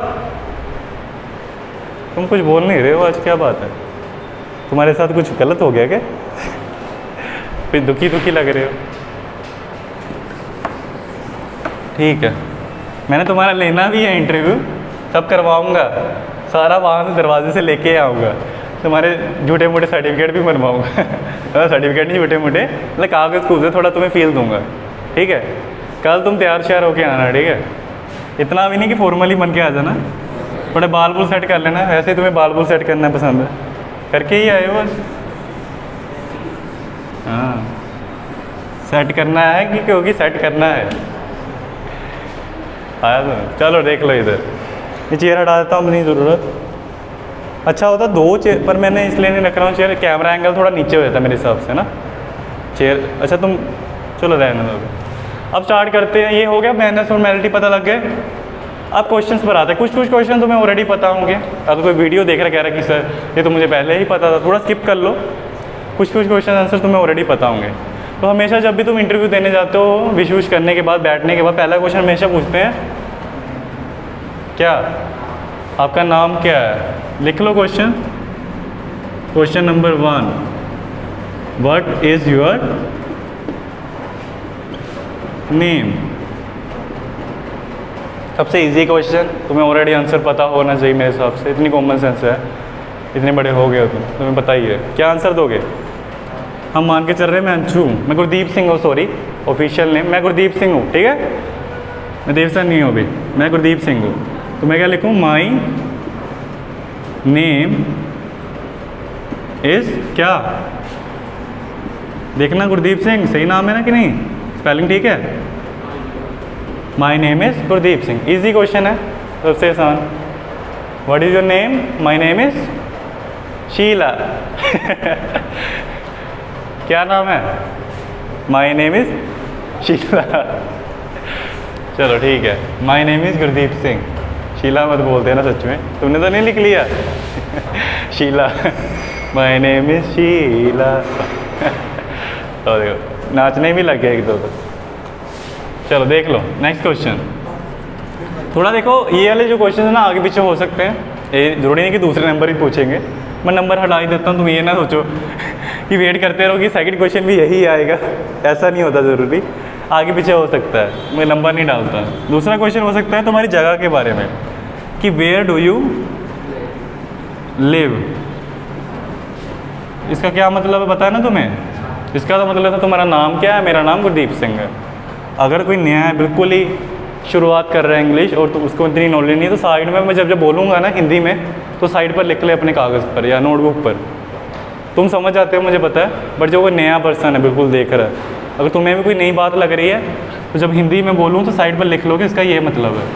तुम कुछ बोल नहीं रहे हो आज, क्या बात है? तुम्हारे साथ कुछ गलत हो गया क्या? फिर दुखी दुखी लग रहे हो। ठीक है, मैंने तुम्हारा लेना भी है इंटरव्यू, सब करवाऊँगा, सारा वहाँ से दरवाजे से लेके आऊँगा, तुम्हारे झूठे मोटे सर्टिफिकेट भी बनवाऊँगा सर्टिफिकेट नहीं, झूठे मोटे मतलब कागज़ कूद से थोड़ा तुम्हें फील दूँगा। ठीक है, कल तुम तैयार श्यार होके आना। ठीक है, इतना भी नहीं कि फॉर्मली बन के आ जाना, थोड़े बाल बुल सेट कर लेना। वैसे तुम्हें बाल बुल सेट करना पसंद है, करके ही आए हो बस। हाँ, सेट करना है कि क्योंकि सेट करना है। आया तो चलो देख लो, इधर ये चेयर हटा देता हूँ, नहीं ज़रूरत। अच्छा होता दो चेयर, पर मैंने इसलिए नहीं रख रहा हूँ चेयर, कैमरा एंगल थोड़ा नीचे हो जाता है मेरे हिसाब से ना चेयर। अच्छा तुम चलो रहने दो। अब स्टार्ट करते हैं। ये हो गया मैनर्स फॉर्मेलिटी पता लग गए। अब क्वेश्चंस पर आते हैं। कुछ कुछ क्वेश्चन तुम्हें ऑलरेडी पता होंगे, अगर कोई वीडियो देख रहा कह रहा कि सर ये तो मुझे पहले ही पता था, थोड़ा स्किप कर लो। कुछ कुछ क्वेश्चन आंसर तुम्हें ऑलरेडी पता होंगे। तो हमेशा जब भी तुम इंटरव्यू देने जाते हो, विश विश करने के बाद, बैठने के बाद, पहला क्वेश्चन हमेशा पूछते हैं क्या, आपका नाम क्या है? लिख लो question. Question number one, what is your name? सबसे इजी क्वेश्चन, तुम्हें ऑलरेडी आंसर पता होना चाहिए मेरे हिसाब से, इतनी कॉमन सेंस है, इतने बड़े हो गए हो तुम, तुम्हें पता ही है। क्या आंसर दोगे? हम मान के चल रहे हैं मैं अंशु हूँ, मैं गुरदीप सिंह हूँ, सॉरी ऑफिशियल नेम मैं गुरदीप सिंह हूँ। ठीक है, मैं देवसन नहीं हूँ अभी, मैं गुरदीप सिंह हूँ। तो मैं क्या लिखूँ? माई नेम इज़ क्या? देखना गुरदीप सिंह सही नाम है ना कि नहीं, स्पेलिंग ठीक है? My name is Gurdeep Singh, easy question है, सबसे आसान। What is your name? My name is Sheela क्या नाम है? My name is Sheela. चलो ठीक है, my name is Gurdeep Singh. Sheela मत बोलते ना सच में, तुमने तो नहीं लिख लिया Sheela, my name is Sheela तो देखो नाचने भी लग गया एक दो तो। चलो देख लो नेक्स्ट क्वेश्चन। थोड़ा देखो ये वाले जो क्वेश्चन है ना आगे पीछे हो सकते हैं, ये जरूरी नहीं कि दूसरे नंबर ही पूछेंगे। मैं नंबर हटा ही देता हूँ, तुम ये ना सोचो कि वेट करते रहो कि सेकंड क्वेश्चन भी यही आएगा, ऐसा नहीं होता, ज़रूरी आगे पीछे हो सकता है, मैं नंबर नहीं डालता। दूसरा क्वेश्चन हो सकता है तुम्हारी जगह के बारे में कि वेयर डू यू लिव। इसका क्या मतलब है पता है ना तुम्हें? इसका तो मतलब है तुम्हारा नाम क्या है? मेरा नाम गुरदीप सिंह है। अगर कोई नया है बिल्कुल ही शुरुआत कर रहा है इंग्लिश और तो उसको इतनी नॉलेज नहीं है, तो साइड में मैं जब जब बोलूँगा ना हिंदी में तो साइड पर लिख ले अपने कागज़ पर या नोटबुक पर। तुम समझ जाते हो मुझे पता है, बट जो कोई नया पर्सन है बिल्कुल देख रहा है, अगर तुम्हें भी कोई नई बात लग रही है तो जब हिंदी में बोलूँ तो साइड पर लिख लो कि इसका ये मतलब है।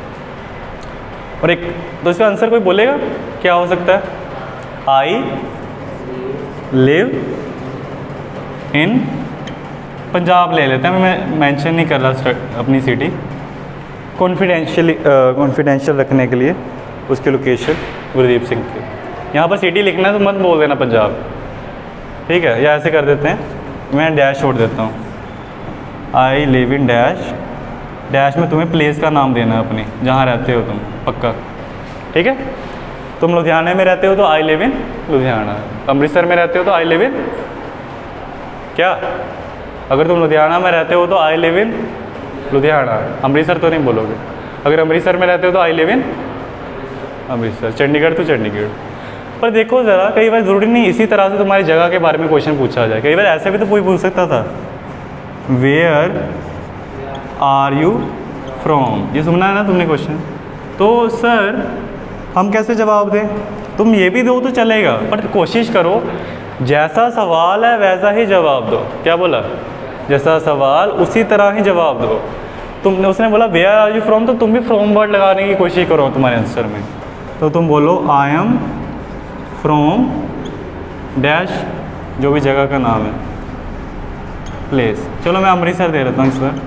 और एक तो इसका आंसर कोई बोलेगा क्या हो सकता है? आई लिव इन पंजाब ले लेते हैं, मैं मेंशन नहीं कर रहा अपनी सिटी, कॉन्फिडेंशियली कॉन्फिडेंशियल रखने के लिए उसकी लोकेशन गुरदीप सिंह की। यहाँ पर सिटी लिखना है तो मत बोल देना पंजाब, ठीक है? या ऐसे कर देते हैं, मैं डैश छोड़ देता हूँ, I live in dash, dash में तुम्हें प्लेस का नाम देना है अपनी जहाँ रहते हो तुम, पक्का, ठीक है? तुम लुधियाना में रहते हो तो I live in Ludhiana, Amritsar में रहते हो तो आई लिव इन क्या, अगर तुम लुधियाना में रहते हो तो I live in Ludhiana, Amritsar तो नहीं बोलोगे। अगर अमृतसर में रहते हो तो I live in Amritsar, Chandigarh तो चंडीगढ़। पर देखो ज़रा, कई बार ज़रूरी नहीं इसी तरह से तुम्हारी जगह के बारे में क्वेश्चन पूछा जाए, कई बार ऐसे भी तो कोई पूछ सकता था, वेयर आर यू फ्रॉम, ये सुनना है ना तुमने क्वेश्चन, तो सर हम कैसे जवाब दें? तुम ये भी दो तो चलेगा, पर कोशिश करो जैसा सवाल है वैसा ही जवाब दो। क्या बोला? जैसा सवाल उसी तरह ही जवाब दो। तुमने उसने बोला वेयर आर यू फ्रॉम, तो तुम भी फ्रॉम वर्ड लगाने की कोशिश करो तुम्हारे आंसर में, तो तुम बोलो आई एम फ्रॉम डैश, जो भी जगह का नाम है, प्लेस। चलो मैं अमृतसर दे देता हूँ इस बार,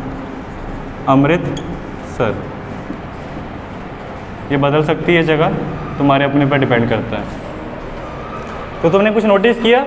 अमृतसर। ये बदल सकती है जगह, तुम्हारे अपने पर डिपेंड करता है। तो तुमने कुछ नोटिस किया,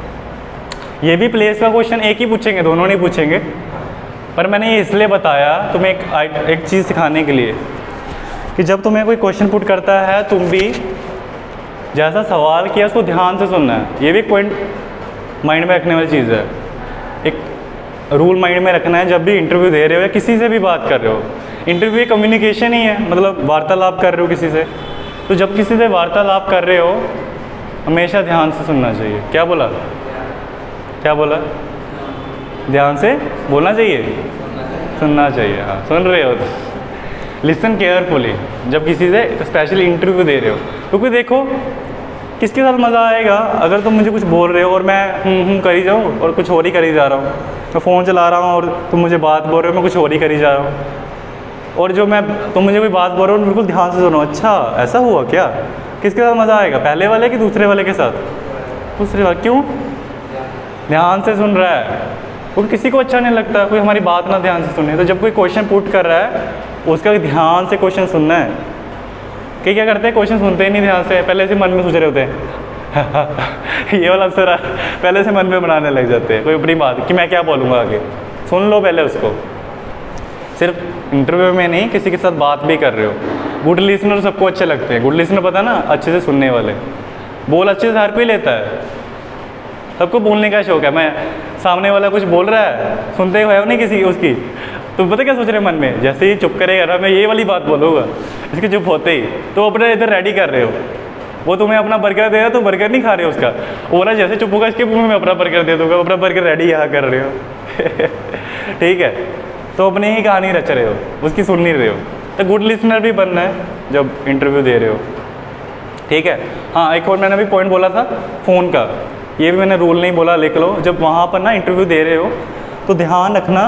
ये भी प्लेस का क्वेश्चन एक ही पूछेंगे, दोनों नहीं पूछेंगे, पर मैंने ये इसलिए बताया तुम्हें एक एक चीज़ सिखाने के लिए कि जब तुम्हें कोई क्वेश्चन पुट करता है, तुम भी जैसा सवाल किया उसको ध्यान से सुनना है। ये भी एक पॉइंट माइंड में रखने वाली चीज़ है, एक रूल माइंड में रखना है जब भी इंटरव्यू दे रहे हो या किसी से भी बात कर रहे हो। इंटरव्यू कम्युनिकेशन ही है, मतलब वार्तालाप कर रहे हो किसी से, तो जब किसी से वार्तालाप कर रहे हो हमेशा ध्यान से सुनना चाहिए। क्या बोला? क्या बोला? ध्यान से बोलना चाहिए, सुनना चाहिए। हाँ, सुन रहे हो तो लिसन केयरफुली जब किसी से स्पेशली इंटरव्यू दे रहे हो, क्योंकि तो देखो किसके साथ मज़ा आएगा अगर तुम मुझे कुछ बोल रहे हो और मैं हूँ हूँ करी जाऊँ और कुछ और ही करी जा रहा हूँ, मैं फ़ोन चला रहा हूँ और तुम मुझे बात बोल रहे हो, मैं कुछ और ही करी जा रहा हूँ, और जो मैं तुम मुझे कोई बात बोल रहे हो बिल्कुल ध्यान से सुनो, अच्छा ऐसा हुआ क्या, किसके साथ मज़ा आएगा, पहले वाले कि दूसरे वाले के साथ? दूसरे वाले। क्यों? ध्यान से सुन रहा है, क्योंकि किसी को अच्छा नहीं लगता कोई हमारी बात ना ध्यान से सुने। तो जब कोई क्वेश्चन पुट कर रहा है उसका ध्यान से क्वेश्चन सुनना है। कि क्या करते हैं, क्वेश्चन सुनते ही नहीं ध्यान से, पहले से मन में सोच रहे होते हैं ये वाला आंसर पहले से मन में बनाने लग जाते हैं कोई अपनी बात कि मैं क्या बोलूँगा आगे। सुन लो पहले उसको, सिर्फ इंटरव्यू में नहीं किसी के साथ बात भी कर रहे हो। गुड लिसनर सबको अच्छे लगते हैं, गुड लिसनर पता ना, अच्छे से सुनने वाले, बोल अच्छे से हर कोई लेता है, सबको बोलने का शौक है। मैं सामने वाला कुछ बोल रहा है, सुनते हुए नहीं किसी उसकी, तुम पता क्या सोच रहे मन में, जैसे ही चुप करेगा ना मैं ये वाली बात बोलूँगा, इसके चुप होते ही तो अपने इधर रेडी कर रहे हो। वो तुम्हें अपना बर्गर दे रहा है तो बर्गर नहीं खा रहे हो उसका, वो ना जैसे चुप होगा इसके मुँह में अपना बर्गर दे दूँगा, अपना बर्गर रेडी यहाँ कर रहे हो ठीक है, तो अपनी ही कहानी रच रहे हो, उसकी सुन नहीं रहे हो। तो गुड लिसनर भी बनना है जब इंटरव्यू दे रहे हो, ठीक है। हाँ, एक और मैंने भी पॉइंट बोला था फ़ोन का, ये भी मैंने रूल नहीं बोला, लिख लो। जब वहाँ पर ना इंटरव्यू दे रहे हो तो ध्यान रखना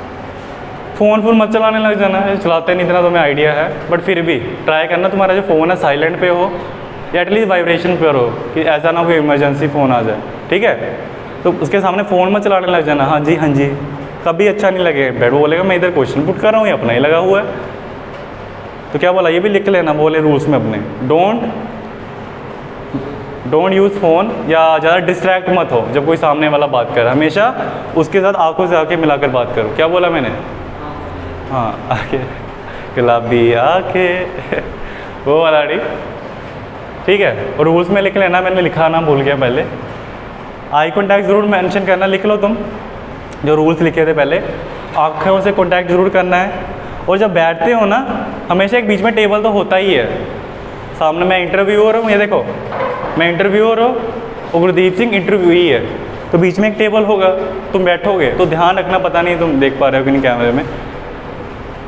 फ़ोन फोन मत चलाने लग जाना है, चलाते नहीं इतना तुम्हें आइडिया है, बट फिर भी ट्राई करना तुम्हारा जो फ़ोन है साइलेंट पे हो या एटलीस्ट वाइब्रेशन पे हो, कि ऐसा ना कोई इमरजेंसी फ़ोन आ जाए, ठीक है। तो उसके सामने फ़ोन मत चलाने लग जाना, हाँ जी हाँ जी, कभी अच्छा नहीं लगे। बैठ बोलेगा मैं इधर क्वेश्चन पुट कर रहा हूँ, ये अपना ही लगा हुआ है। तो क्या बोला, ये भी लिख लेना, बोले रूल्स में अपने, डोंट डोंट यूज़ फ़ोन, या ज़्यादा डिस्ट्रैक्ट मत हो जब कोई सामने वाला बात करे, हमेशा उसके साथ आंखों से आंखें मिलाकर बात करो। क्या बोला मैंने? हाँ, आके गुलाबी आके वो वाला डी, ठीक है। और रूल्स में लिख लेना, मैंने लिखा ना भूल गया पहले, आई कॉन्टैक्ट ज़रूर मेंशन करना, लिख लो तुम जो रूल्स लिखे थे पहले, आँखों से कॉन्टैक्ट ज़रूर करना है। और जब बैठते हो ना, हमेशा एक बीच में टेबल तो होता ही है, सामने मैं इंटरव्यूअर हूँ, ये देखो मैं इंटरव्यूअर हूँ और गुरदीप सिंह इंटरव्यू ही है, तो बीच में एक टेबल होगा, तुम बैठोगे तो ध्यान रखना, पता नहीं तुम देख पा रहे हो कि नहीं कैमरे में,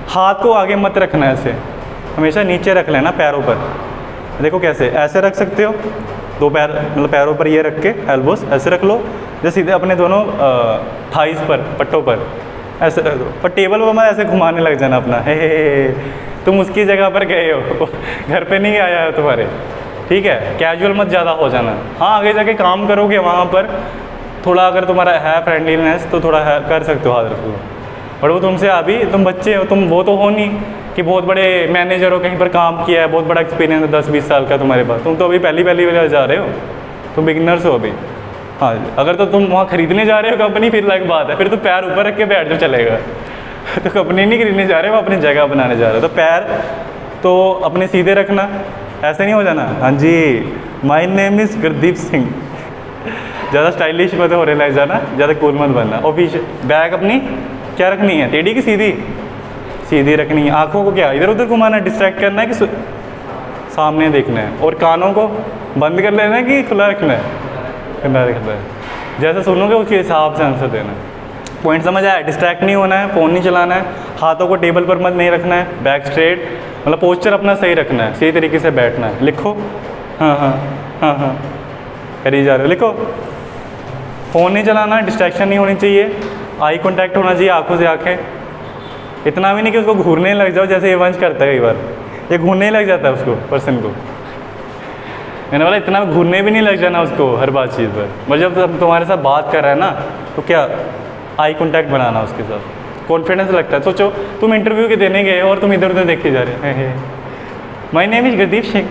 हाथ को आगे मत रखना है, ऐसे हमेशा नीचे रख लेना पैरों पर। देखो कैसे, ऐसे रख सकते हो, दो पैर मतलब पैरों पर ये रख के एल्बोस ऐसे रख लो, जैसे सीधे अपने दोनों थाइस पर, पट्टों पर ऐसे रख दो। पर टेबल पर मत ऐसे घुमाने लग जाना अपना, हे, हे, हे तुम उसकी जगह पर गए हो, घर पे नहीं आया है तुम्हारे, ठीक है। कैजुअल मत ज़्यादा हो जाना। हाँ आगे जाके काम करोगे वहाँ पर थोड़ा अगर तुम्हारा है फ्रेंडलीनेस तो थोड़ा है कर सकते हो, हाथ रख लो। और वो तुमसे अभी तुम बच्चे हो, तुम वो तो हो नहीं कि बहुत बड़े मैनेजर हो, कहीं पर काम किया है, बहुत बड़ा एक्सपीरियंस है दस बीस साल का तुम्हारे पास। तुम तो अभी पहली पहली बार जा रहे हो, तुम बिगिनर्स हो अभी। हाँ अगर तो तुम वहाँ खरीदने जा रहे हो कंपनी, फिर अलग बात है, फिर तो पैर ऊपर रख के बैठ जो चलेगा। तो कंपनी नहीं खरीदने जा रहे हो, अपनी जगह बनाने जा रहे हो, तो पैर तो अपने सीधे रखना, ऐसे नहीं हो जाना। हाँ जी, my name is Gurdeep Singh. ज़्यादा स्टाइलिश मत होने लग जाना, ज़्यादा कूल मत बनना। और पीछे बैग अपनी क्या रखनी है, टेढ़ी की सीधी? सीधी रखनी है। आँखों को क्या इधर उधर घुमाना, डिस्ट्रैक्ट करना है कि सामने देखना है? और कानों को बंद कर लेना है कि खुला रखना है? खुला रखना है। जैसे सुनोगे उसके हिसाब से आंसर देना है। पॉइंट समझ आया? डिस्ट्रैक्ट नहीं होना है, फ़ोन नहीं चलाना है, हाथों को टेबल पर मत नहीं रखना है, बैक स्ट्रेट, मतलब पोस्चर अपना सही रखना है, सही तरीके से बैठना है। लिखो, हाँ हाँ हाँ हाँ करी जा रहे हो, लिखो। फ़ोन नहीं चलाना, डिस्ट्रैक्शन नहीं होनी चाहिए, आई कांटेक्ट होना चाहिए आंखों से आंखें। इतना भी नहीं कि उसको घूरने लग जाओ, जैसे ये वंश करता है कई बार, ये घूरने लग जाता है उसको, पर्सन को। मैंने बोला इतना घूरने भी नहीं लग जाना उसको हर बात चीज़ पर। मतलब जब तुम्हारे साथ बात कर रहा है ना, तो क्या आई कांटेक्ट बनाना उसके साथ, कॉन्फिडेंस लगता है। सोचो तुम इंटरव्यू के देने गए और तुम इधर उधर देखे जा रहे हैं, my name is Gurdeep Singh,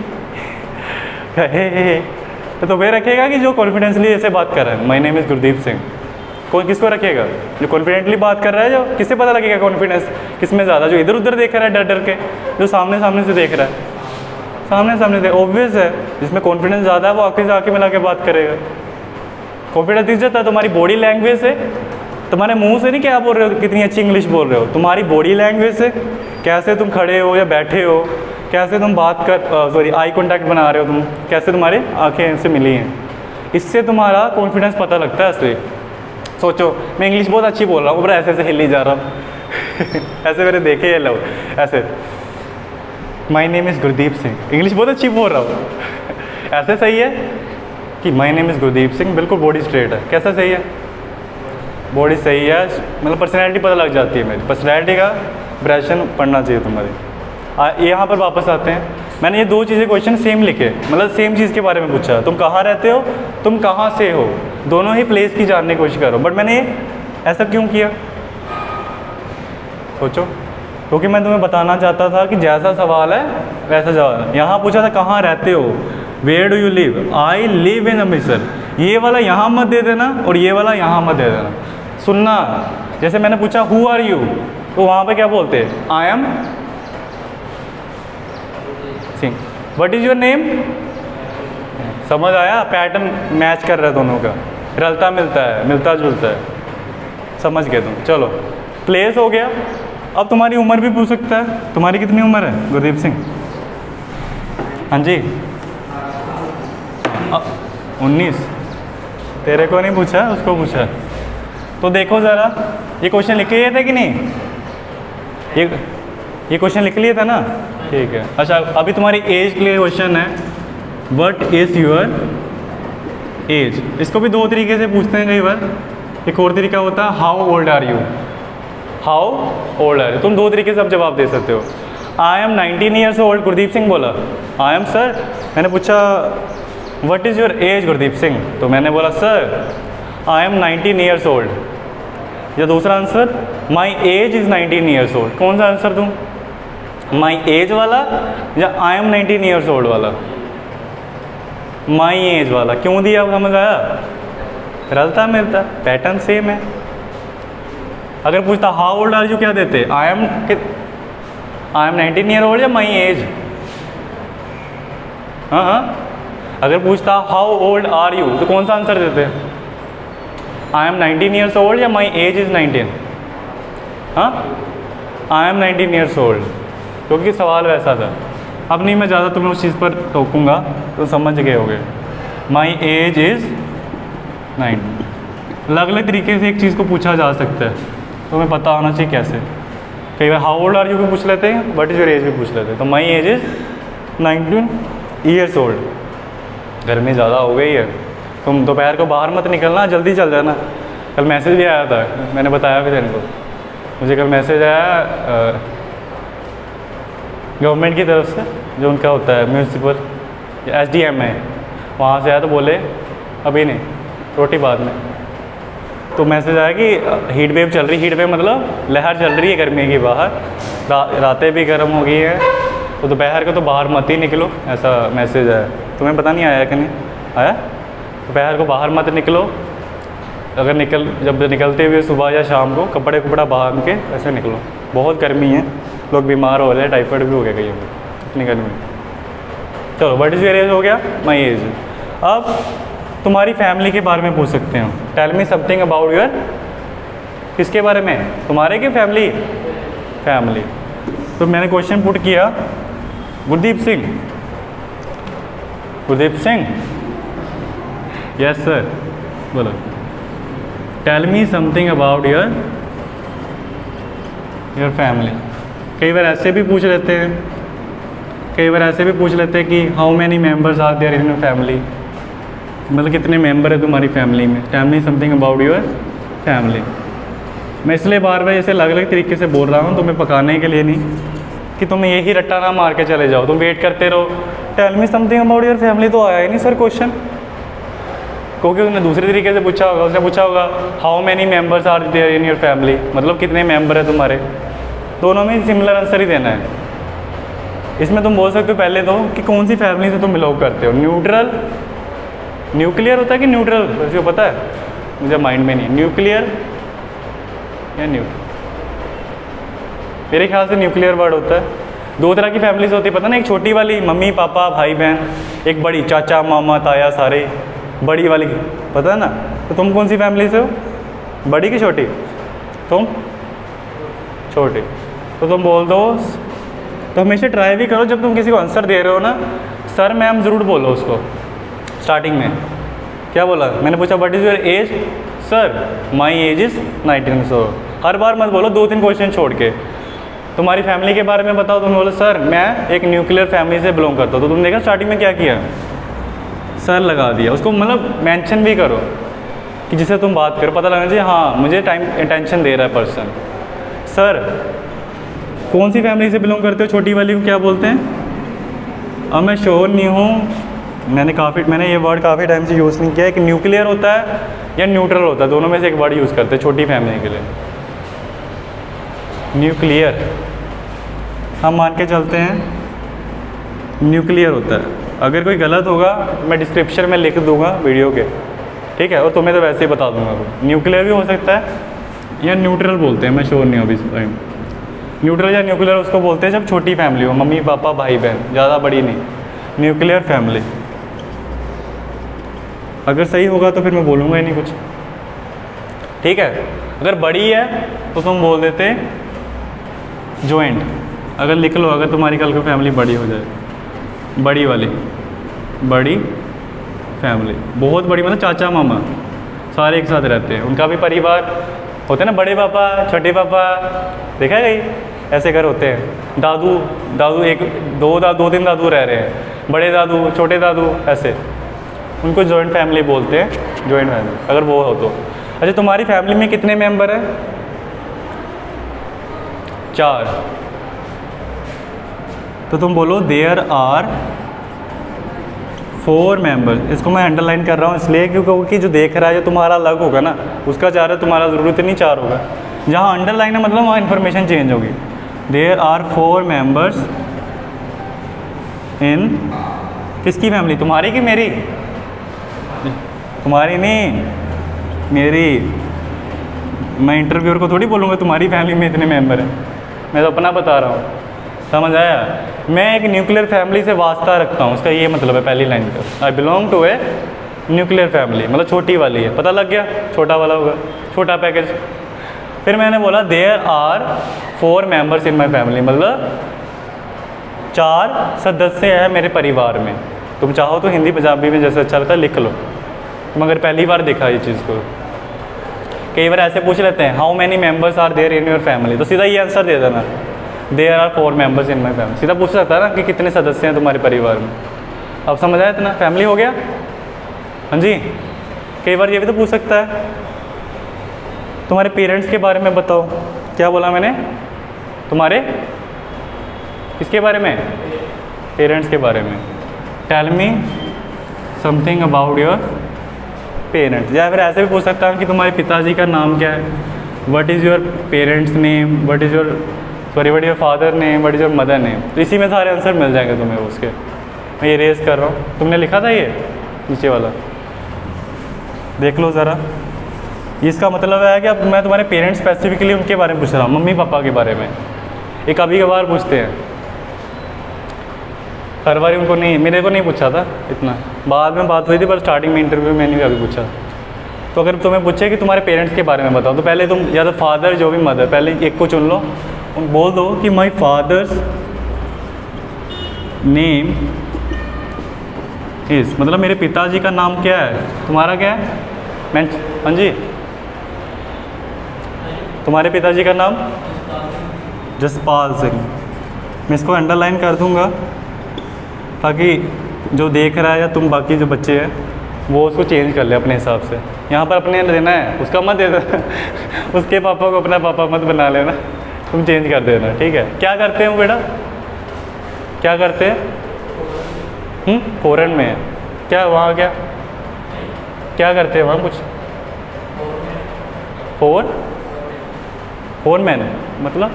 तो तुम्हें रखेगा कि जो कॉन्फिडेंसली ऐसे बात कर रहा है, my name is Gurdeep Singh, कौन किसको रखेगा? जो कॉन्फिडेंटली बात कर रहा है, जो किससे पता लगेगा कॉन्फिडेंस किस में ज़्यादा? जो इधर उधर देख रहा है डर डर के, जो सामने सामने से देख रहा है, सामने सामने से ऑब्वियस है, जिसमें कॉन्फिडेंस ज़्यादा है वो आँखें से आँखें मिला के बात करेगा। कॉन्फिडेंस दिख जाता है तुम्हारी बॉडी लैंग्वेज से, तुम्हारे मुंह से नहीं क्या बोल रहे हो, कितनी अच्छी इंग्लिश बोल रहे हो, तुम्हारी बॉडी लैंग्वेज से, कैसे तुम खड़े हो या बैठे हो, कैसे तुम बात कर, सॉरी आई कांटेक्ट बना रहे हो तुम, कैसे तुम्हारी आंखें से मिली हैं, इससे तुम्हारा कॉन्फिडेंस पता लगता है असली। सोचो मैं इंग्लिश बहुत अच्छी बोल रहा हूँ, पर ऐसे ऐसे हिल ही जा रहा हूँ ऐसे मेरे देखे ये लोग ऐसे, my name is Gurdeep Singh, English बहुत अच्छी बोल रहा हूँ ऐसे सही है कि my name is Gurdeep Singh, बिल्कुल बॉडी स्ट्रेट है। कैसा सही है? बॉडी सही है, मतलब पर्सनैलिटी पता लग जाती है मेरी, पर्सनैलिटी का इंप्रेशन पढ़ना चाहिए तुम्हारी। यहाँ पर वापस आते हैं, मैंने ये दो चीज़ें क्वेश्चन सेम लिखे, मतलब सेम चीज़ के बारे में पूछा, तुम कहाँ रहते हो, तुम कहाँ से हो, दोनों ही प्लेस की जानने की कोशिश करो। बट मैंने ऐसा क्यों किया सोचो, क्योंकि मैं तुम्हें बताना चाहता था कि जैसा सवाल है वैसा जवाब। यहाँ पूछा था कहाँ रहते हो, where do you live, I live in Amritsar, ये वाला यहाँ मत दे देना और ये वाला यहाँ मत दे देना। सुनना, जैसे मैंने पूछा हु आर यू, तो वहाँ पे क्या बोलते हैं? I am Singh. What is your name? समझ आया? पैटर्न मैच कर रहा है दोनों का, रलता मिलता है, मिलता जुलता है, समझ गए तुम। चलो प्लेस हो गया। अब तुम्हारी उम्र भी पूछ सकता है, तुम्हारी कितनी उम्र है गुरदीप सिंह? हाँ जी उन्नीस। तेरे को नहीं पूछा, उसको पूछा। तो देखो ज़रा, ये क्वेश्चन लिख लिए थे कि नहीं? ये ये क्वेश्चन लिख लिए था ना? ठीक है। अच्छा अभी तुम्हारी एज के लिए क्वेश्चन है, व्हाट इज़ योर एज। इसको भी दो तरीके से पूछते हैं कई बार। एक और तरीका होता है how old are you, how old are you. तुम दो तरीके से अब जवाब दे सकते हो। I am nineteen years old, Gurdeep Singh बोला। आई एम सर, मैंने पूछा what is your age Gurdeep Singh, तो मैंने बोला sir I am nineteen years old. या दूसरा answer my age is nineteen years old. कौन सा आंसर दूँ, माई एज वाला या I am nineteen years old वाला? माई एज वाला। क्यों दिया, समझ आया? रलता मिलता, पैटर्न सेम है। अगर पूछता हाउ ओल्ड आर यू, क्या देते? I am I am nineteen year old या माई एज? हाँ हाँ। अगर पूछता हाउ ओल्ड आर यू, तो कौन सा आंसर देते? I am nineteen years old या माई एज इज़ नाइनटीन? हाँ, I am nineteen years old, क्योंकि सवाल वैसा था। अब नहीं मैं ज़्यादा तुम्हें उस चीज़ पर टोकूंगा, तो समझ गए होगे। My age is nineteen. अलग अलग तरीके से एक चीज़ को पूछा जा सकता है, तुम्हें पता होना चाहिए कैसे। कई बार हाउ ओल्ड आर यू भी पूछ लेते हैं, व्हाट इज़ योर एज भी पूछ लेते हैं। तो my age is nineteen years old. गर्मी ज़्यादा हो गई है, तुम दोपहर को बाहर मत निकलना, जल्दी चल जाना। कल मैसेज भी आया था, मैंने बताया फिर इनको, मुझे कल मैसेज आया गवर्नमेंट की तरफ से, जो उनका होता है म्यूनसिपल एस डी एम है, वहाँ से आया। तो बोले अभी नहीं, रोटी बाद में। तो मैसेज आया कि हीट वेव चल रही, हीट वेव मतलब लहर चल रही है गर्मी की बाहर, रा, रातें भी गर्म हो गई हैं, तो दोपहर को तो बाहर मत ही निकलो, ऐसा मैसेज आया। तुम्हें पता नहीं आया कि नहीं आया? दोपहर को बाहर मत निकलो, अगर निकल जब निकलते हुए सुबह या शाम को कपड़े कपड़ा बांध के ऐसे निकलो, बहुत गर्मी है, लोग बीमार हो रहे हैं, टाइफाइड भी हो गया कहीं इतनी गर्मी। चलो व्हाट इज़ योर एज हो गया, माई एज। अब तुम्हारी फैमिली के बारे में पूछ सकते हैं, tell me something about your, किसके बारे में, तुम्हारे की फैमिली, फैमिली। तो मैंने क्वेश्चन पुट किया, गुरदीप सिंह, गुरदीप सिंह, यस सर, बोलो, tell me something about your your family. कई बार ऐसे भी पूछ लेते हैं, कई बार ऐसे भी पूछ लेते हैं कि how many members are there in your family, मतलब कितने मेंबर है तुम्हारी फैमिली में। Tell me something about your family. मैं इसलिए बार बार ऐसे अलग अलग तरीके से बोल रहा हूँ, तुम्हें पकाने के लिए नहीं कि तुम यही रट्टा ना मार के चले जाओ, तुम वेट करते रहो tell me something about your family, तो आया ही नहीं सर क्वेश्चन, क्योंकि उसने दूसरे तरीके से पूछा होगा, उसने पूछा होगा how many members are there in your family, मतलब कितने मेंबर है तुम्हारे। दोनों में सिमिलर आंसर ही देना है। इसमें तुम बोल सकते हो पहले तो कि कौन सी फैमिली से तुम बिलोंग करते हो, न्यूट्रल, न्यूक्लियर होता है कि न्यूट्रल, वैसे पता है मुझे माइंड में नहीं, न्यूक्लियर या न्यूट्रल, मेरे ख्याल से न्यूक्लियर वर्ड होता है। दो तरह की फैमिलीज होती है पता ना, एक छोटी वाली मम्मी पापा भाई बहन, एक बड़ी चाचा मामा ताया सारे, बड़ी वाली पता है ना। तो तुम कौन सी फैमिली से हो, बड़ी की छोटी, तुम छोटी। तो तुम बोल दो, तो हमेशा ट्राई भी करो जब तुम किसी को आंसर दे रहे हो ना, सर मैम ज़रूर बोलो उसको स्टार्टिंग में। क्या बोला मैंने, पूछा what is your age, sir my age is nineteen. So हर बार मत बोलो, दो तीन क्वेश्चन छोड़ के तुम्हारी फैमिली के बारे में बताओ। तुम बोलो सर मैं एक न्यूक्लियर फैमिली से बिलोंग करता हूँ, तो तुम देखा स्टार्टिंग में क्या किया, सर लगा दिया, उसको मतलब मेंशन भी करो कि जिससे तुम बात करो, पता लगना चाहिए हाँ मुझे टाइम अटेंशन दे रहा है पर्सन। सर कौन सी फैमिली से बिलोंग करते हो, छोटी वाली को क्या बोलते हैं। अब मैं श्योर नहीं हूँ, मैंने काफ़ी मैंने ये वर्ड काफ़ी टाइम से यूज़ नहीं किया है कि न्यूक्लियर होता है या न्यूट्रल होता है, दोनों में से एक वर्ड यूज़ करते हैं छोटी फैमिली के लिए, न्यूक्लियर। हम मान के चलते हैं न्यूक्लियर होता है। अगर कोई गलत होगा मैं डिस्क्रिप्शन में लिख दूंगा वीडियो के, ठीक है, और तुम्हें तो वैसे ही बता दूंगा। न्यूक्लियर भी हो सकता है या न्यूट्रल बोलते हैं, मैं श्योर नहीं हूँ अभी इस टाइम। न्यूट्रल या न्यूक्लियर उसको बोलते हैं जब छोटी फैमिली हो, मम्मी पापा भाई बहन, ज़्यादा बड़ी नहीं, न्यूक्लियर फैमिली। अगर सही होगा तो फिर मैं बोलूँगा ही नहीं कुछ, ठीक है। अगर बड़ी है तो तुम बोल देते जॉइंट। अगर लिख लो, अगर तुम्हारी कल को फैमिली बड़ी हो जाए, बड़ी वाली, बड़ी फैमिली, बहुत बड़ी मतलब चाचा मामा सारे एक साथ रहते हैं, उनका भी परिवार होते हैं ना, बड़े पापा छोटे पापा, देखा है कहीं ऐसे घर होते हैं। दादू दादू एक दो दा दो तीन दादू रह रहे हैं, बड़े दादू छोटे दादू, ऐसे उनको जॉइंट फैमिली बोलते हैं, जॉइंट फैमिली अगर वो हो तो। अच्छा तुम्हारी फैमिली में कितने मेंबर हैं, चार। तो तुम बोलो देयर आर फोर मेंबर। इसको मैं अंडरलाइन कर रहा हूँ इसलिए क्योंकि जो देख रहा है जो तुम्हारा अलग होगा ना, उसका चार है, तुम्हारा ज़रूरत नहीं चार होगा। जहाँ अंडरलाइन है मतलब वहाँ इन्फॉर्मेशन चेंज होगी। There are four members in, किसकी फैमिली, तुम्हारी कि मेरी, तुम्हारी नहीं मेरी। मैं इंटरव्यूअर को थोड़ी बोलूँगा तुम्हारी फैमिली में इतने मेंबर हैं, मैं तो अपना बता रहा हूँ, समझ आया। मैं एक न्यूक्लियर फैमिली से वास्ता रखता हूँ, उसका ये मतलब है पहली लाइन का, I belong to a nuclear family, मतलब छोटी वाली है, पता लग गया, छोटा वाला होगा, छोटा पैकेज। फिर मैंने बोला there are four members in my family, मतलब चार सदस्य हैं मेरे परिवार में। तुम चाहो तो हिंदी पंजाबी में जैसे अच्छा लगता है लिख लो, तुम अगर पहली बार देखा ये चीज़ को। कई बार ऐसे पूछ लेते हैं how many members are there in your family, तो सीधा ये आंसर दे देना, there are four members in my family. सीधा पूछ सकता है ना कि कितने सदस्य हैं तुम्हारे परिवार में। अब समझ आया इतना, फैमिली हो गया। हाँ जी, कई बार ये भी तो पूछ सकता है तुम्हारे पेरेंट्स के बारे में बताओ। क्या बोला मैंने? तुम्हारे किसके बारे में? पेरेंट्स के बारे में। Tell me something about your parents. या फिर ऐसे भी पूछ सकता हूँ कि तुम्हारे पिताजी का नाम क्या है, what is your parents name, what is your sorry what is your father name, what is your mother name. तो इसी में सारे आंसर मिल जाएंगे तुम्हें उसके। मैं ये रेस कर रहा हूँ, तुमने लिखा था ये नीचे वाला, देख लो ज़रा। इसका मतलब है कि अब मैं तुम्हारे पेरेंट्स स्पेसिफिकली उनके बारे में पूछ रहा हूँ, मम्मी पापा के बारे में। ये कभी कभार पूछते हैं, हर बार उनको नहीं, मेरे को नहीं पूछा था इतना, बाद में बात हुई थी, पर स्टार्टिंग में इंटरव्यू में मैंने भी अभी पूछा। तो अगर तुम्हें पूछे कि तुम्हारे पेरेंट्स के बारे में बताओ, तो पहले तुम या तो फादर जो भी मदर, पहले एक को चुन लो, बोल दो कि माई फादर्स नेम इस, मतलब मेरे पिताजी का नाम क्या है, तुम्हारा क्या है? मैं हाँ जी, तुम्हारे पिताजी का नाम जसपाल सिंह। मैं इसको अंडरलाइन कर दूंगा ताकि जो देख रहा है या तुम बाकी जो बच्चे हैं वो उसको चेंज कर ले अपने हिसाब से। यहाँ पर अपने देना है, उसका मत दे देना उसके पापा को अपना पापा मत बना लेना, तुम चेंज कर देना, ठीक है। क्या करते हैं वो बेटा, क्या करते हैं? फॉरेन में है क्या? वहाँ क्या क्या करते हैं वहाँ? कुछ फोर फोर मैन मतलब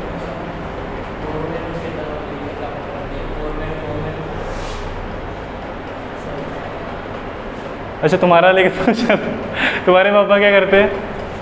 अच्छा तुम्हारा, लेकिन तुम्हारे पापा क्या करते हैं?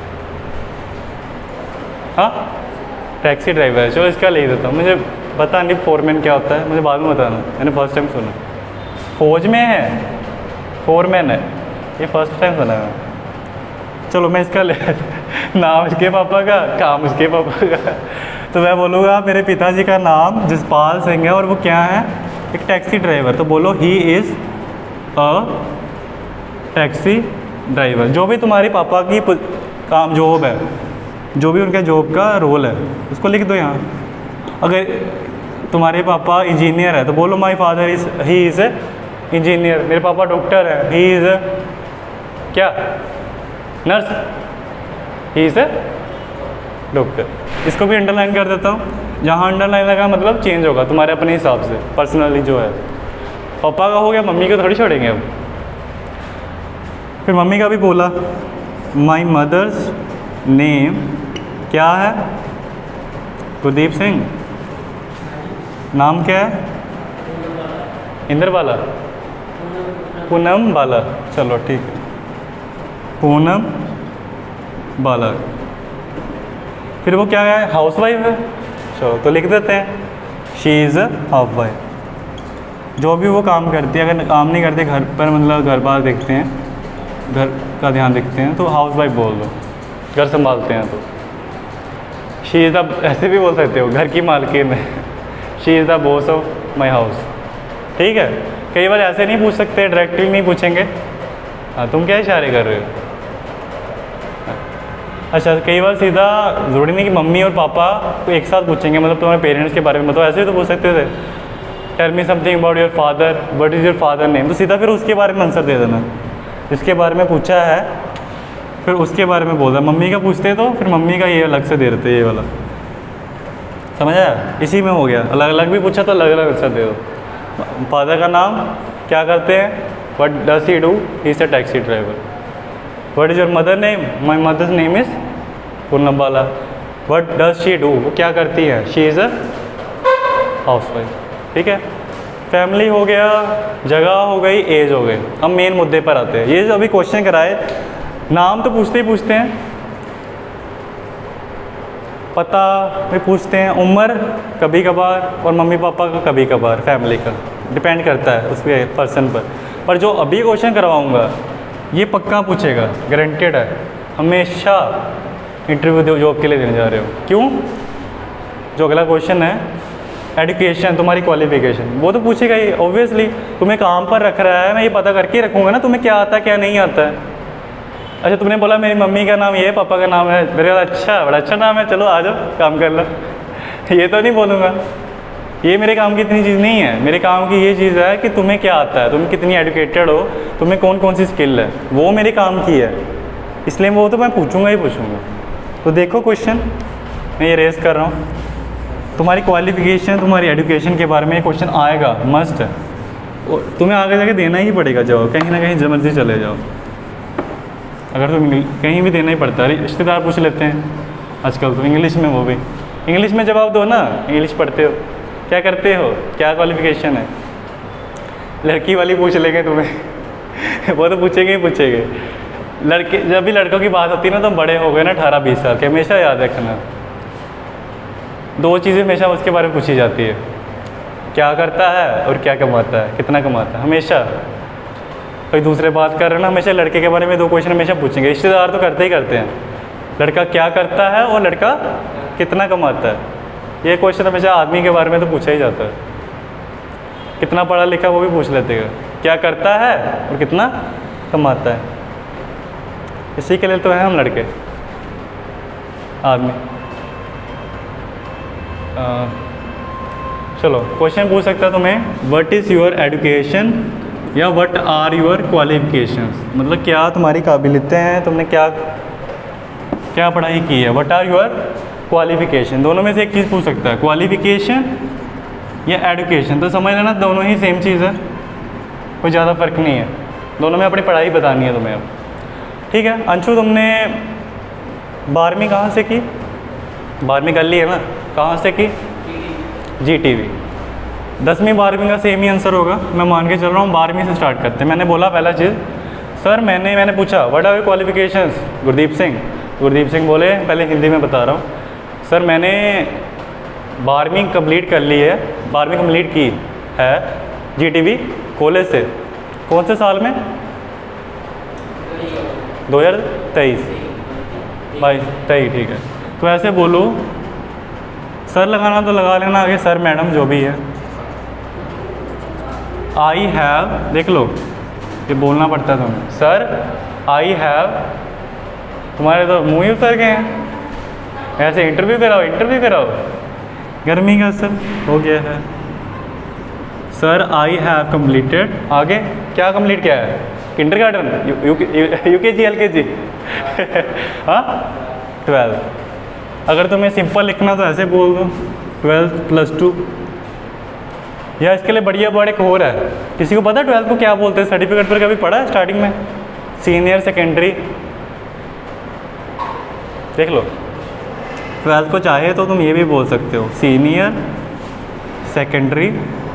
हाँ, टैक्सी ड्राइवर है। चलो इसका ले देता हूँ, मुझे पता नहीं फोरमैन क्या होता है, मुझे बाद में बताना, मैंने फर्स्ट टाइम सुना। फौज में है, फोरमैन है, ये फर्स्ट टाइम सुना है। चलो मैं इसका ले नाम इसके पापा का, काम इसके पापा का। तो मैं बोलूँगा मेरे पिताजी का नाम जसपाल सिंह है और वो क्या है? एक टैक्सी ड्राइवर। तो बोलो he is a taxi driver. जो भी तुम्हारे पापा की काम जॉब है, जो भी उनके जॉब का रोल है, उसको लिख दो यहाँ। अगर तुम्हारे पापा इंजीनियर है तो बोलो my father is he is a engineer. मेरे पापा डॉक्टर है, ही इज़ क्या? Nurse, he is a doctor. इसको भी अंडरलाइन कर देता हूँ। जहाँ अंडरलाइन लगा मतलब चेंज होगा तुम्हारे अपने हिसाब से, पर्सनली जो है। पापा का हो गया, मम्मी को थोड़ी छोड़ेंगे अब। फिर मम्मी का भी बोला, माई मदर्स नेम क्या है? गुरदीप सिंह। नाम क्या है? इंदर बाला, पूनम बाला। चलो ठीक है, पूनम बाला। फिर वो क्या है? हाउस वाइफ है। चलो तो लिख देते हैं she is a housewife. जो भी वो काम करती है, अगर काम नहीं करते घर पर, मतलब घर बार देखते हैं, घर का ध्यान रखते हैं, तो हाउस वाइफ बोल दो, घर संभालते हैं। तो शी इज़ द, ऐसे भी बोल सकते हो, घर की मालकिन है, she is the boss of my house. ठीक है, कई बार ऐसे नहीं पूछ सकते, डायरेक्टली नहीं पूछेंगे। हाँ, तुम क्या इशारे कर रहे हो? अच्छा, कई बार सीधा ज़रूरी नहीं कि मम्मी और पापा को एक साथ पूछेंगे, मतलब तुम्हारे पेरेंट्स के बारे में बताओ, ऐसे भी तो पूछ सकते थे। Tell me something about your father, what is your father name. तो सीधा फिर उसके बारे में आंसर दे देना, जिसके बारे में पूछा है फिर उसके बारे में बोल रहा। मम्मी का पूछते तो फिर मम्मी का ये अलग से दे देते, ये वाला। समझ आया? इसी में हो गया। अलग अलग भी पूछा तो अलग अलग आंसर दे दो। फादर का नाम क्या करते हैं? What does he do? He is a taxi driver. What is your mother name? My mother's name is Poonam Bala. What does she do? वो क्या करती है? She is a housewife. ठीक है, फैमिली हो गया, जगह हो गई, एज हो गई। हम मेन मुद्दे पर आते हैं। ये जो अभी क्वेश्चन कराए, नाम तो पूछते ही पूछते हैं, पता भी पूछते हैं, उम्र कभी कभार, और मम्मी पापा का कभी कभार, फैमिली का डिपेंड करता है उसके पर्सन पर। पर जो अभी क्वेश्चन करवाऊँगा ये पक्का पूछेगा, गारंटेड है। हमेशा इंटरव्यू जॉब के लिए देने जा रहे हो। क्यों? जो अगला क्वेश्चन है, एजुकेशन, तुम्हारी क्वालिफिकेशन, वो तो पूछेगा ही ऑब्वियसली। तुम्हें काम पर रख रहा है, मैं ये पता करके रखूँगा ना तुम्हें क्या आता है क्या नहीं आता है। अच्छा तुमने बोला मेरी मम्मी का नाम ये है, पापा का नाम है, मेरे बोला अच्छा बड़ा अच्छा नाम है, चलो आ जाओ काम कर लो। ये तो नहीं बोलूँगा, ये मेरे काम की इतनी चीज़ नहीं है। मेरे काम की ये चीज़ है कि तुम्हें क्या आता है, तुम कितनी एजुकेटेड हो, तुम्हें कौन कौन सी स्किल है, वो मेरे काम की है, इसलिए वो तो मैं पूछूंगा ही पूछूंगा। तो देखो क्वेश्चन मैं ये रेस कर रहा हूँ, तुम्हारी क्वालिफिकेशन, तुम्हारी एजुकेशन के बारे में ये क्वेश्चन आएगा, मस्ट है, तुम्हें आगे जाके देना ही पड़ेगा। जाओ कहीं ना कहीं जबरदस्ती चले जाओ, अगर तुम कहीं भी देना ही पड़ता है। रिश्तेदार पूछ लेते हैं आजकल तो इंग्लिश में, वो भी इंग्लिश में जवाब दो ना, इंग्लिश पढ़ते हो, क्या करते हो, क्या क्वालिफिकेशन है। लड़की वाली पूछ लेंगे तुम्हें वो तो पूछेंगे ही पूछेंगे। लड़के जब भी लड़कों की बात होती है ना, तो बड़े हो गए ना अठारह बीस साल के, हमेशा याद रखना दो चीज़ें हमेशा उसके बारे में पूछी जाती है, क्या करता है और क्या कमाता है, कितना कमाता है। हमेशा कोई दूसरे बात कर रहे ना, हमेशा लड़के के बारे में दो क्वेश्चन हमेशा पूछेंगे। रिश्तेदार तो करते ही करते हैं, लड़का क्या करता है और लड़का कितना कमाता है। ये क्वेश्चन हमेशा आदमी के बारे में तो पूछा ही जाता है। कितना पढ़ा लिखा वो भी पूछ लेते हैं, क्या करता है और कितना कमाता है। इसी के लिए तो हैं हम लड़के आदमी। आ, चलो क्वेश्चन पूछ सकता है तुम्हें, व्हाट इज़ योर एजुकेशन या व्हाट आर योर क्वालिफिकेशंस, मतलब क्या तुम्हारी काबिलियतें हैं, तुमने क्या क्या पढ़ाई की है। व्हाट आर योर क्वालिफिकेशन, दोनों में से एक चीज़ पूछ सकता है, क्वालिफिकेशन या एजुकेशन। तो समझ लेना दोनों ही सेम चीज़ है, कोई ज़्यादा फ़र्क नहीं है, दोनों में अपनी पढ़ाई बतानी है तुम्हें अब। ठीक है अंशु, तुमने बारहवीं कहाँ से की, बारहवीं कर ली है ना, कहाँ से की, जी टी वी। दसवीं बारहवीं का सेम ही आंसर होगा, मैं मान के चल रहा हूँ। बारहवीं से स्टार्ट करते हैं। मैंने बोला पहला चीज़, सर मैंने मैंने पूछा what are your qualifications, Gurdeep Singh Gurdeep Singh बोले, पहले हिंदी में बता रहा हूँ, सर मैंने बारहवीं कंप्लीट कर ली है, बारहवीं कंप्लीट की है जी टी वी कॉलेज से। कौन से साल में, दो हज़ार तेईस बाईस तेईस, ठीक है। तो ऐसे बोलो, सर लगाना तो लगा लेना आगे, सर मैडम जो भी है। आई हैव, देख लो ये बोलना पड़ता है तुम्हें, सर आई हैव, तुम्हारे तो मुँह ही उतर गए हैं। ऐसे इंटरव्यू पे रहो, इंटरव्यू पे रहो, गर्मी का असर हो गया है। सर आई हैव कम्प्लीटेड, आगे क्या कंप्लीट किया है, किंडरगार्टन, यू के जी एल के जी हाँ ट्वेल्थ। अगर तुम्हें सिंपल लिखना तो ऐसे बोल दो, ट्वेल्थ प्लस टू। या इसके लिए बढ़िया वर्ड एक और है, किसी को पता है ट्वेल्थ को क्या बोलते हैं, सर्टिफिकेट पर कभी पढ़ा है स्टार्टिंग में, सीनियर सेकेंडरी। देख लो ट्वेल्थ को चाहे तो तुम ये भी बोल सकते हो, सीनियर सेकेंडरी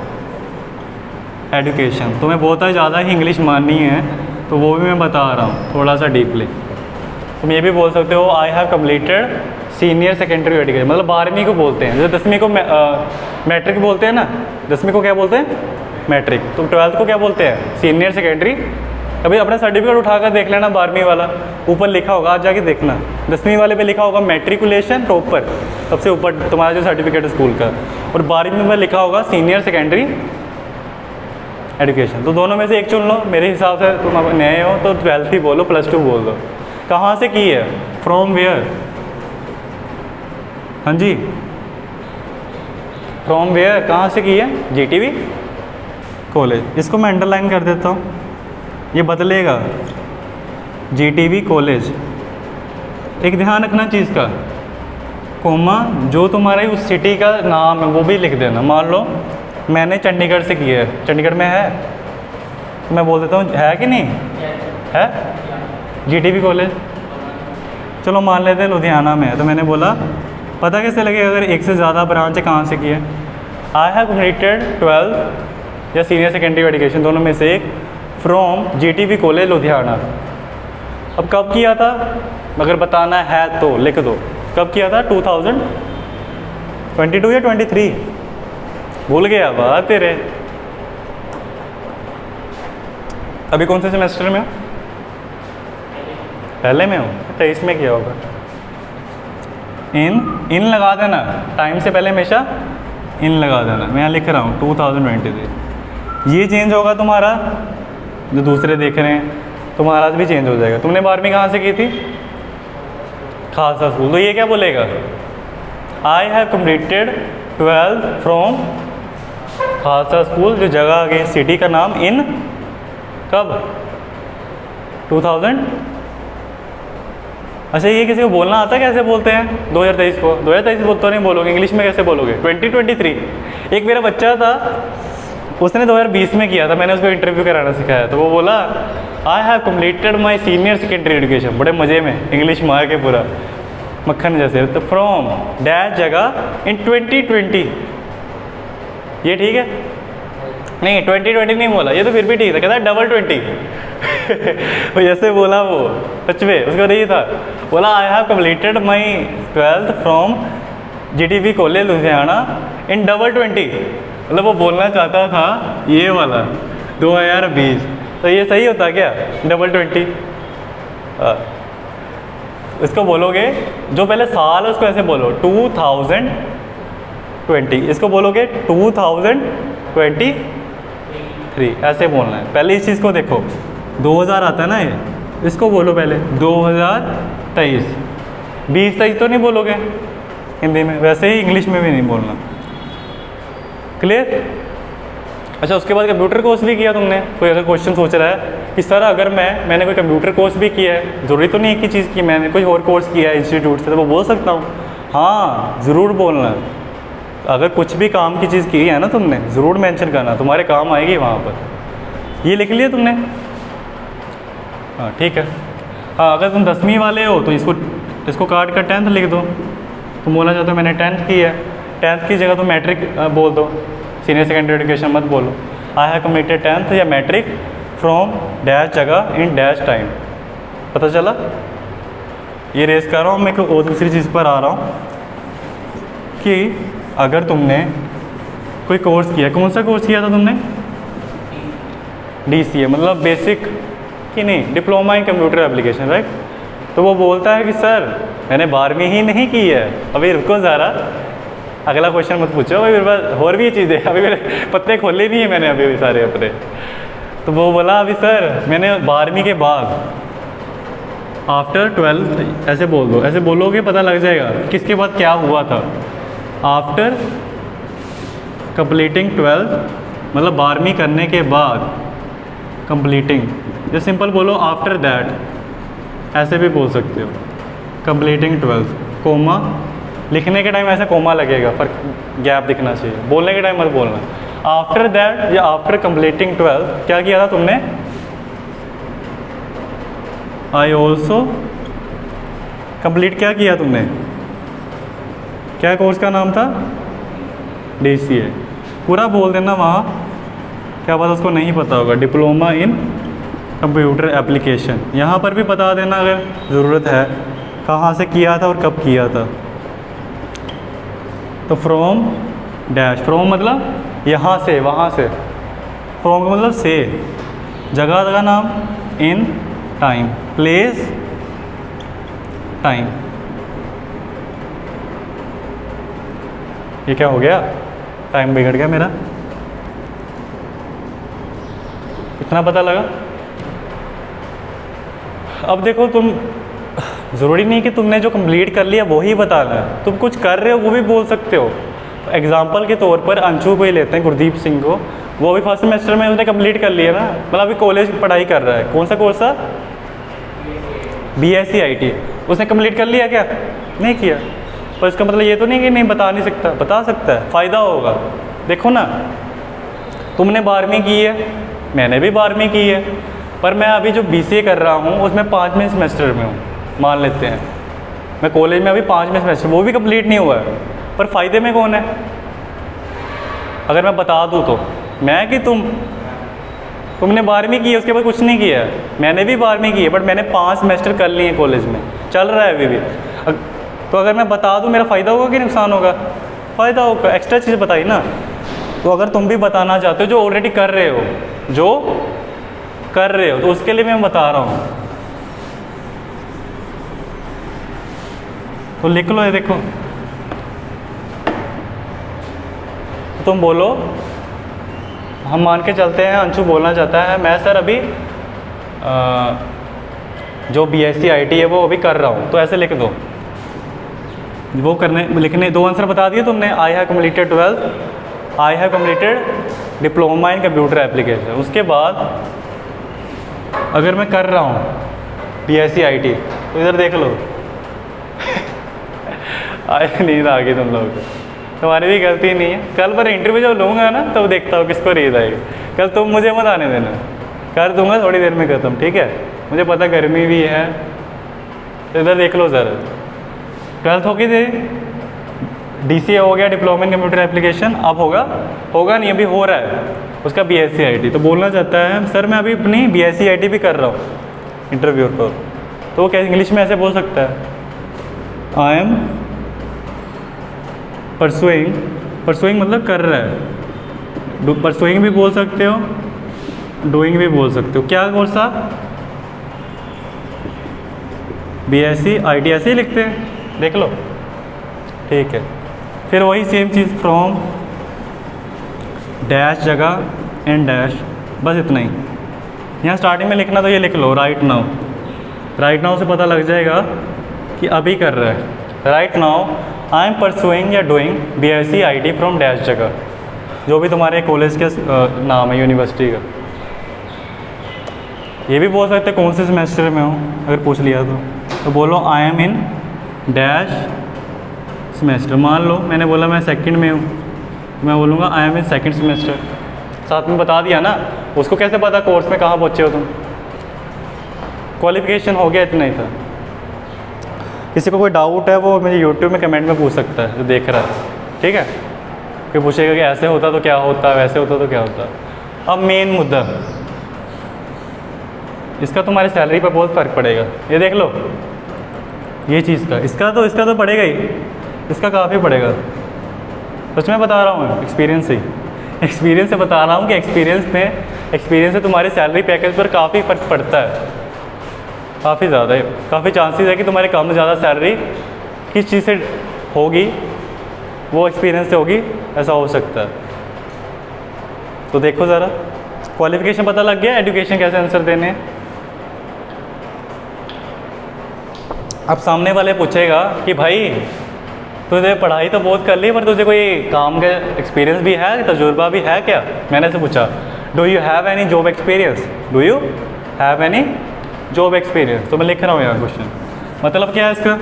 एजुकेशन। तुम्हें बहुत ही ज़्यादा ही इंग्लिश माननी है तो वो भी मैं बता रहा हूँ थोड़ा सा डीपली। तुम ये भी बोल सकते हो, I have completed senior secondary education, मतलब बारहवीं को बोलते हैं। जैसे दसवीं को मैट्रिक बोलते हैं ना, दसवीं को क्या बोलते हैं, मैट्रिक। तो ट्वेल्थ को क्या बोलते हैं, सीनियर सेकेंडरी। अभी अपना सर्टिफिकेट उठाकर देख लेना, बारहवीं वाला ऊपर लिखा होगा, आज जाके देखना, दसवीं वाले पे लिखा होगा मैट्रिकुलेशन टॉप पर, सबसे ऊपर तुम्हारा जो सर्टिफिकेट है स्कूल का, और बारहवीं में लिखा होगा सीनियर सेकेंडरी एजुकेशन। तो दोनों में से एक चुन लो। मेरे हिसाब से तुम अब नए हो तो ट्वेल्थ ही बोलो, प्लस टू बोल दो। कहाँ से की है, फ्रॉम वेयर, हाँ जी फ्रॉम वेयर, कहाँ से की है, जी टी वी कॉलेज। इसको मैं अंडरलाइन कर देता हूँ, ये बदलेगा, जी टी वी कॉलेज। एक ध्यान रखना चीज़ का, कोमा जो तुम्हारे उस सिटी का नाम है वो भी लिख देना। मान लो मैंने चंडीगढ़ से किया है, चंडीगढ़ में है, मैं बोल देता हूँ है कि नहीं है, जी टी वी कॉलेज। चलो मान लेते हैं लुधियाना में है, तो मैंने बोला पता कैसे लगे अगर एक से ज़्यादा ब्रांच है कहाँ से किया है। आई हैव कम्प्लीटेड ट्वेल्थ या सीनियर सेकेंडरी एजुकेशन, दोनों में से एक, from G T V college Ludhiana. अब कब किया था, अगर बताना है तो लिख दो, कब किया था, टू थाउजेंड ट्वेंटी टू या ट्वेंटी थ्री, भूल गया बात तेरे। अभी कौन से सेमेस्टर में हो, पहले में हो, तेईस में किया होगा। इन इन लगा देना, टाइम से पहले हमेशा इन लगा देना। मैं यहाँ लिख रहा हूँ टू थाउजेंड ट्वेंटी थ्री। ये चेंज होगा तुम्हारा, जो दूसरे देख रहे हैं तो महाराज भी चेंज हो जाएगा। तुमने बारहवीं कहाँ से की थी? खालसा स्कूल, तो ये क्या बोलेगा? I have completed twelfth from Khalsa school, जो जगह आ गई सिटी का नाम, इन कब? Two thousand. अच्छा, ये किसी को बोलना आता है? कैसे बोलते हैं दो हज़ार तेईस को? दो हज़ार तेईस बोलते नहीं बोलोगे, इंग्लिश में कैसे बोलोगे? Twenty twenty three. एक मेरा बच्चा था, उसने दो हज़ार बीस में किया था, मैंने उसको इंटरव्यू कराना सिखाया, तो वो बोला I have completed my senior secondary education, बड़े मज़े में इंग्लिश मार के पूरा मक्खन जैसे, तो फ्रॉम डैश जगह इन ट्वेंटी ट्वेंटी। ये ठीक है? नहीं, ट्वेंटी ट्वेंटी नहीं बोला, ये तो फिर भी ठीक था, कहता है डबल ट्वेंटी। वो जैसे बोला वो सच में उसको नहीं था, बोला I have completed my twelfth from G T B college Ludhiana in double twenty. मतलब वो बोलना चाहता था ये वाला दो हज़ार बीस, तो ये सही होता क्या? Double twenty. इसको बोलोगे जो पहले साल है उसको ऐसे बोलो टू थाउजेंड ट्वेंटी, इसको बोलोगे टू थाउजेंड ट्वेंटी थ्री, ऐसे बोलना है। पहले इस चीज़ को देखो, दो हज़ार आता है ना, ये इसको बोलो पहले दो हज़ार तेईस। बीस तेईस तो नहीं बोलोगे हिंदी में, वैसे ही इंग्लिश में भी नहीं बोलना। क्लियर? अच्छा, उसके बाद कंप्यूटर कोर्स भी किया तुमने? कोई अगर क्वेश्चन सोच रहा है कि सर अगर मैं मैंने कोई कंप्यूटर कोर्स भी किया है, ज़रूरी तो नहीं एक ही चीज़ की, मैंने कोई और कोर्स किया है इंस्टीट्यूट से, तो वो बोल सकता हूँ? हाँ, ज़रूर बोलना। अगर कुछ भी काम की चीज़ की है ना तुमने, ज़रूर मेंशन करना, तुम्हारे काम आएगी वहाँ पर। ये लिख लिया तुमने? हाँ ठीक है। हाँ, अगर तुम दसवीं वाले हो तो इसको इसको काट कर टेंथ लिख दो। तुम बोलना चाहते हो मैंने टेंथ की है, टेंथ की जगह तुम मैट्रिक बोल दो, सीनियर सेकेंडरी एजुकेशन मत बोलो। आई हैव कम्प्लीटेड टेंथ या मैट्रिक फ्रॉम डैश जगह इन डैश टाइम। पता चला? ये रेस कर रहा हूँ मैं, और दूसरी चीज़ पर आ रहा हूँ कि अगर तुमने कोई कोर्स किया, कौन सा कोर्स किया था तुमने? डी सी ए, मतलब बेसिक कि नहीं, diploma in computer application, right? तो वो बोलता है कि सर मैंने बारहवीं ही नहीं की है। अभी रुको ज़रा, अगला क्वेश्चन मत पूछो, अभी मेरे पास और भी ये चीज़ें, अभी मेरे पत्ते खोले नहीं है मैंने अभी भी सारे अपने। तो वो बोला अभी सर मैंने बारहवीं के बाद आफ्टर ट्वेल्थ, ऐसे बोल दो, ऐसे बोलोगे पता लग जाएगा किसके बाद क्या हुआ था। आफ्टर कंप्लीटिंग ट्वेल्थ, मतलब बारहवीं करने के बाद, कंप्लीटिंग, जो सिंपल बोलो आफ्टर दैट, ऐसे भी बोल सकते हो। कंप्लीटिंग ट्वेल्थ कोमा, लिखने के टाइम ऐसे कोमा लगेगा, पर गैप दिखना चाहिए, बोलने के टाइम मत बोलना। आफ्टर दैट या आफ्टर कंप्लीटिंग ट्वेल्थ क्या किया था तुमने? आई ऑल्सो कंप्लीट, क्या किया तुमने? क्या कोर्स का नाम था? D C A. पूरा बोल देना वहाँ, क्या पता उसको नहीं पता होगा, डिप्लोमा इन कंप्यूटर एप्लीकेशन। यहाँ पर भी बता देना अगर ज़रूरत है, कहाँ से किया था और कब किया था। तो फ्रॉम डैश, फ्रॉम मतलब यहाँ से, वहाँ से, फ्रॉम का मतलब से, जगह का नाम, इन टाइम, प्लेस टाइम। ये क्या हो गया? टाइम बिगड़ गया मेरा। इतना पता लगा? अब देखो, तुम ज़रूरी नहीं कि तुमने जो कंप्लीट कर लिया वही बताना है, तुम कुछ कर रहे हो वो भी बोल सकते हो। एग्जाम्पल के तौर पर अंशु को ही लेते हैं, गुरदीप सिंह को, वो अभी फर्स्ट सेमेस्टर में उसने कंप्लीट कर लिया ना, मतलब अभी कॉलेज पढ़ाई कर रहा है। कौन सा कोर्स था? B S C I T. उसने कंप्लीट कर लिया क्या? नहीं किया। पर इसका मतलब ये तो नहीं कि नहीं बता नहीं सकता, बता सकता है, फ़ायदा होगा। देखो ना, तुमने बारहवीं की है, मैंने भी बारहवीं की है, पर मैं अभी जो बी सी ए कर रहा हूँ उसमें पाँचवें सेमेस्टर में हूँ, मान लेते हैं। मैं कॉलेज में अभी पाँचवें सेमेस्टर, वो भी कंप्लीट नहीं हुआ है, पर फ़ायदे में कौन है? अगर मैं बता दूँ तो मैं कि तुम तुमने बारहवीं की है, उसके बाद कुछ नहीं किया है। मैंने भी बारहवीं की है, बट मैंने पाँच सेमेस्टर कर लिए हैं कॉलेज में, चल रहा है अभी भी। तो अगर मैं बता दूँ मेरा फ़ायदा होगा कि नुकसान होगा? फ़ायदा होगा, एक्स्ट्रा चीज़ बताई ना। तो अगर तुम भी बताना चाहते हो जो ऑलरेडी कर रहे हो, जो कर रहे हो, तो उसके लिए मैं बता रहा हूँ। तो लिख लो, ये देखो, तुम बोलो, हम मान के चलते हैं अंशु बोलना चाहता है मैं सर अभी जो B S C I T है वो अभी कर रहा हूँ, तो ऐसे लिख दो। वो करने लिखने दो आंसर बता दिए तुमने, I have completed twelfth, I have completed diploma in computer application. उसके बाद अगर मैं कर रहा हूँ B S C I T, तो इधर देख लो आए नींद आ गई तुम लोग को, तुम्हारी भी गलती नहीं है। कल पर इंटरव्यू जब लूँगा ना तब तो देखता हूँ किसको नींद आएगी। कल तुम मुझे मत आने देना, कर दूंगा थोड़ी देर में ख़त्म, ठीक है। मुझे पता गर्मी भी है, तो इधर देख लो ज़रा। ट्वेल्थ होगी थी, डी सी ए हो गया, डिप्लोमा इन कंप्यूटर एप्लीकेशन, अब होगा होगा नहीं, अभी हो रहा है उसका B S C I T. तो बोलना चाहता है सर मैं अभी अपनी B S C I T भी कर रहा हूँ इंटरव्यू को, तो वो क्या इंग्लिश में ऐसे बोल सकता है, आई एम परसुइंग, परसुइंग मतलब कर रहा है, परसुइंग भी बोल सकते हो, डूइंग भी बोल सकते हो। क्या कोर्स था, B S C I T, ऐसे ही लिखते हैं, देख लो, ठीक है। फिर वही सेम चीज़ फ्रॉम डैश जगह एंड डैश, बस इतना ही। यहाँ स्टार्टिंग में लिखना तो ये लिख लो राइट नाउ, राइट नाउ से पता लग जाएगा कि अभी कर रहा है। Right now I am pursuing या doing B S C I T from dash जगह, जो भी तुम्हारे कॉलेज के नाम है यूनिवर्सिटी का। ये भी बोल सकते कौन से सेमेस्टर में हो, अगर पूछ लिया तो तो बोलो I am in dash semester. मान लो मैंने बोला मैं सेकंड में हूँ, मैं बोलूँगा I am in second semester, साथ में बता दिया ना। उसको कैसे पता कोर्स में कहाँ पहुँचे हो तुम, क्वालिफिकेशन हो गया, इतना ही था। किसी को कोई डाउट है वो मुझे यूट्यूब में कमेंट में पूछ सकता है जो देख रहा है, ठीक है। कोई पूछेगा कि ऐसे होता तो क्या होता, वैसे होता तो क्या होता। अब मेन मुद्दा, इसका तुम्हारी सैलरी पर बहुत फ़र्क पड़ेगा। ये देख लो ये चीज़ का, इसका तो इसका तो पड़ेगा ही, इसका काफ़ी पड़ेगा। सच में बता रहा हूँ, एक्सपीरियंस से एक्सपीरियंस से बता रहा हूँ कि एक्सपीरियंस में एक्सपीरियंस से तुम्हारे सैलरी पैकेज पर काफ़ी फ़र्क पड़ता है, काफ़ी ज़्यादा है। काफ़ी चांसेस है कि तुम्हारे कम ज़्यादा सैलरी किस चीज़ से होगी, वो एक्सपीरियंस से होगी, ऐसा हो सकता है। तो देखो ज़रा, क्वालिफिकेशन पता लग गया, एजुकेशन कैसे आंसर देने हैं। अब सामने वाले पूछेगा कि भाई तुझे पढ़ाई तो बहुत कर ली, पर तुझे कोई काम का एक्सपीरियंस भी है, तजुर्बा भी है क्या। मैंने से पूछा do you have any job experience, do you have any job experience. तो मैं लिख रहा हूँ यार क्वेश्चन, मतलब क्या है इसका,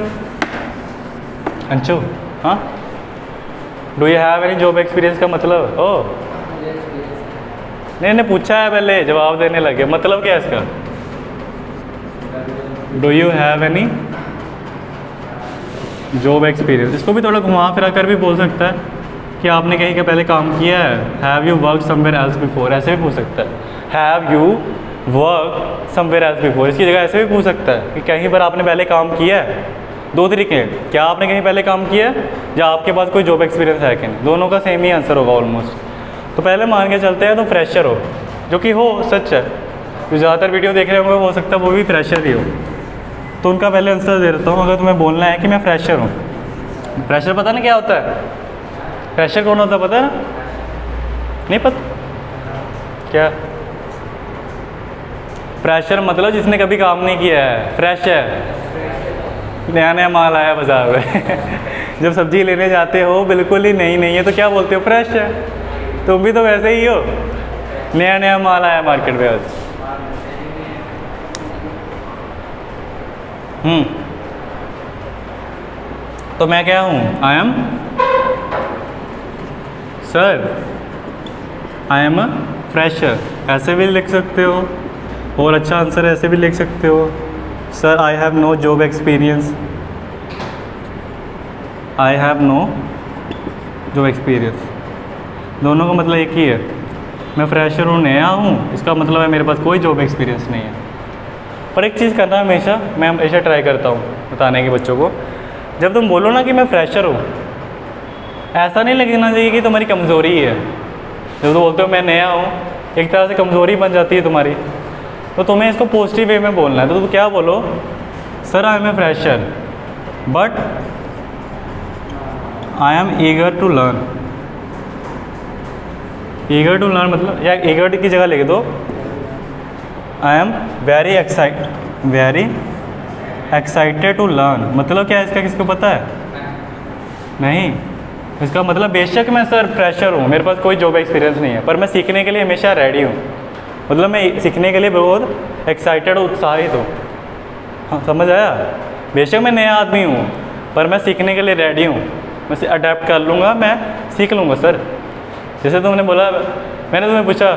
अंशु हाँ, do you have any job experience का मतलब, ओ नहीं नहीं पूछा है पहले, जवाब देने लगे, मतलब क्या है इसका, do you have any job experience. इसको भी थोड़ा घुमा फिरा कर भी बोल सकता है कि आपने कहीं का पहले काम किया है, have you work somewhere else before, ऐसे भी पूछ सकता है। Have you work somewhere else before, इसकी जगह ऐसे भी पूछ सकता है कि कहीं पर आपने पहले काम किया है। दो तरीके हैं, क्या आपने कहीं पहले काम किया है या आपके पास कोई जॉब एक्सपीरियंस है कि नहीं, दोनों का सेम ही आंसर होगा ऑलमोस्ट। तो पहले मान के चलते हैं तो फ्रेशर हो, जो कि हो सच है, जो ज़्यादातर वीडियो देख रहे होंगे हो सकता है वो भी फ्रेशर ही हो, तो उनका पहले आंसर दे देता हूँ। अगर तुम्हें बोलना है कि मैं फ्रेशर हूँ, फ्रेशर पता नहीं क्या होता है, फ्रेशर कौन होता है पता है ना, नहीं पता क्या, फ्रेशर मतलब जिसने कभी काम नहीं किया है, फ्रेश है, नया नया माल आया बाजार में जब सब्जी लेने जाते हो बिल्कुल ही नहीं नहीं है तो क्या बोलते हो, फ्रेश है। तुम भी तो वैसे ही हो, नया नया माल आया मार्केट में आज। हम्म तो मैं क्या हूँ, I am sir, I am a fresher, ऐसे भी लिख सकते हो, और अच्छा आंसर ऐसे भी लिख सकते हो, sir I have no job experience, I have no job experience, दोनों का मतलब एक ही है। मैं फ्रेशर हूँ, नया हूँ, इसका मतलब है मेरे पास कोई जॉब एक्सपीरियंस नहीं है। पर एक चीज़ करना हमेशा, मैं हमेशा ट्राई करता हूँ बताने के बच्चों को, जब तुम बोलो ना कि मैं फ्रेशर हूँ, ऐसा नहीं लगना चाहिए कि तुम्हारी कमज़ोरी है। जब तुम बोलते हो मैं नया हूँ, एक तरह से कमज़ोरी बन जाती है तुम्हारी, तो तुम्हें इसको पॉजिटिव वे में बोलना है। तो तुम क्या बोलो, sir I am a fresher but I am eager to learn. Eager to learn मतलब, या ईगर की जगह लिख दो I am very excite very excited to learn, मतलब क्या है इसका, किसको पता है? नहीं, इसका मतलब बेशक मैं सर फ्रेशर हूँ, मेरे पास कोई जॉब एक्सपीरियंस नहीं है, पर मैं सीखने के लिए हमेशा रेडी हूँ। मतलब मैं सीखने के लिए बहुत एक्साइटेड और उत्साहित हूँ। हाँ, समझ आया? बेशक मैं नया आदमी हूँ, पर मैं सीखने के लिए रेडी हूँ, मैं से अडेप्ट कर लूँगा, मैं सीख लूँगा सर। जैसे तुमने बोला, मैंने तुम्हें पूछा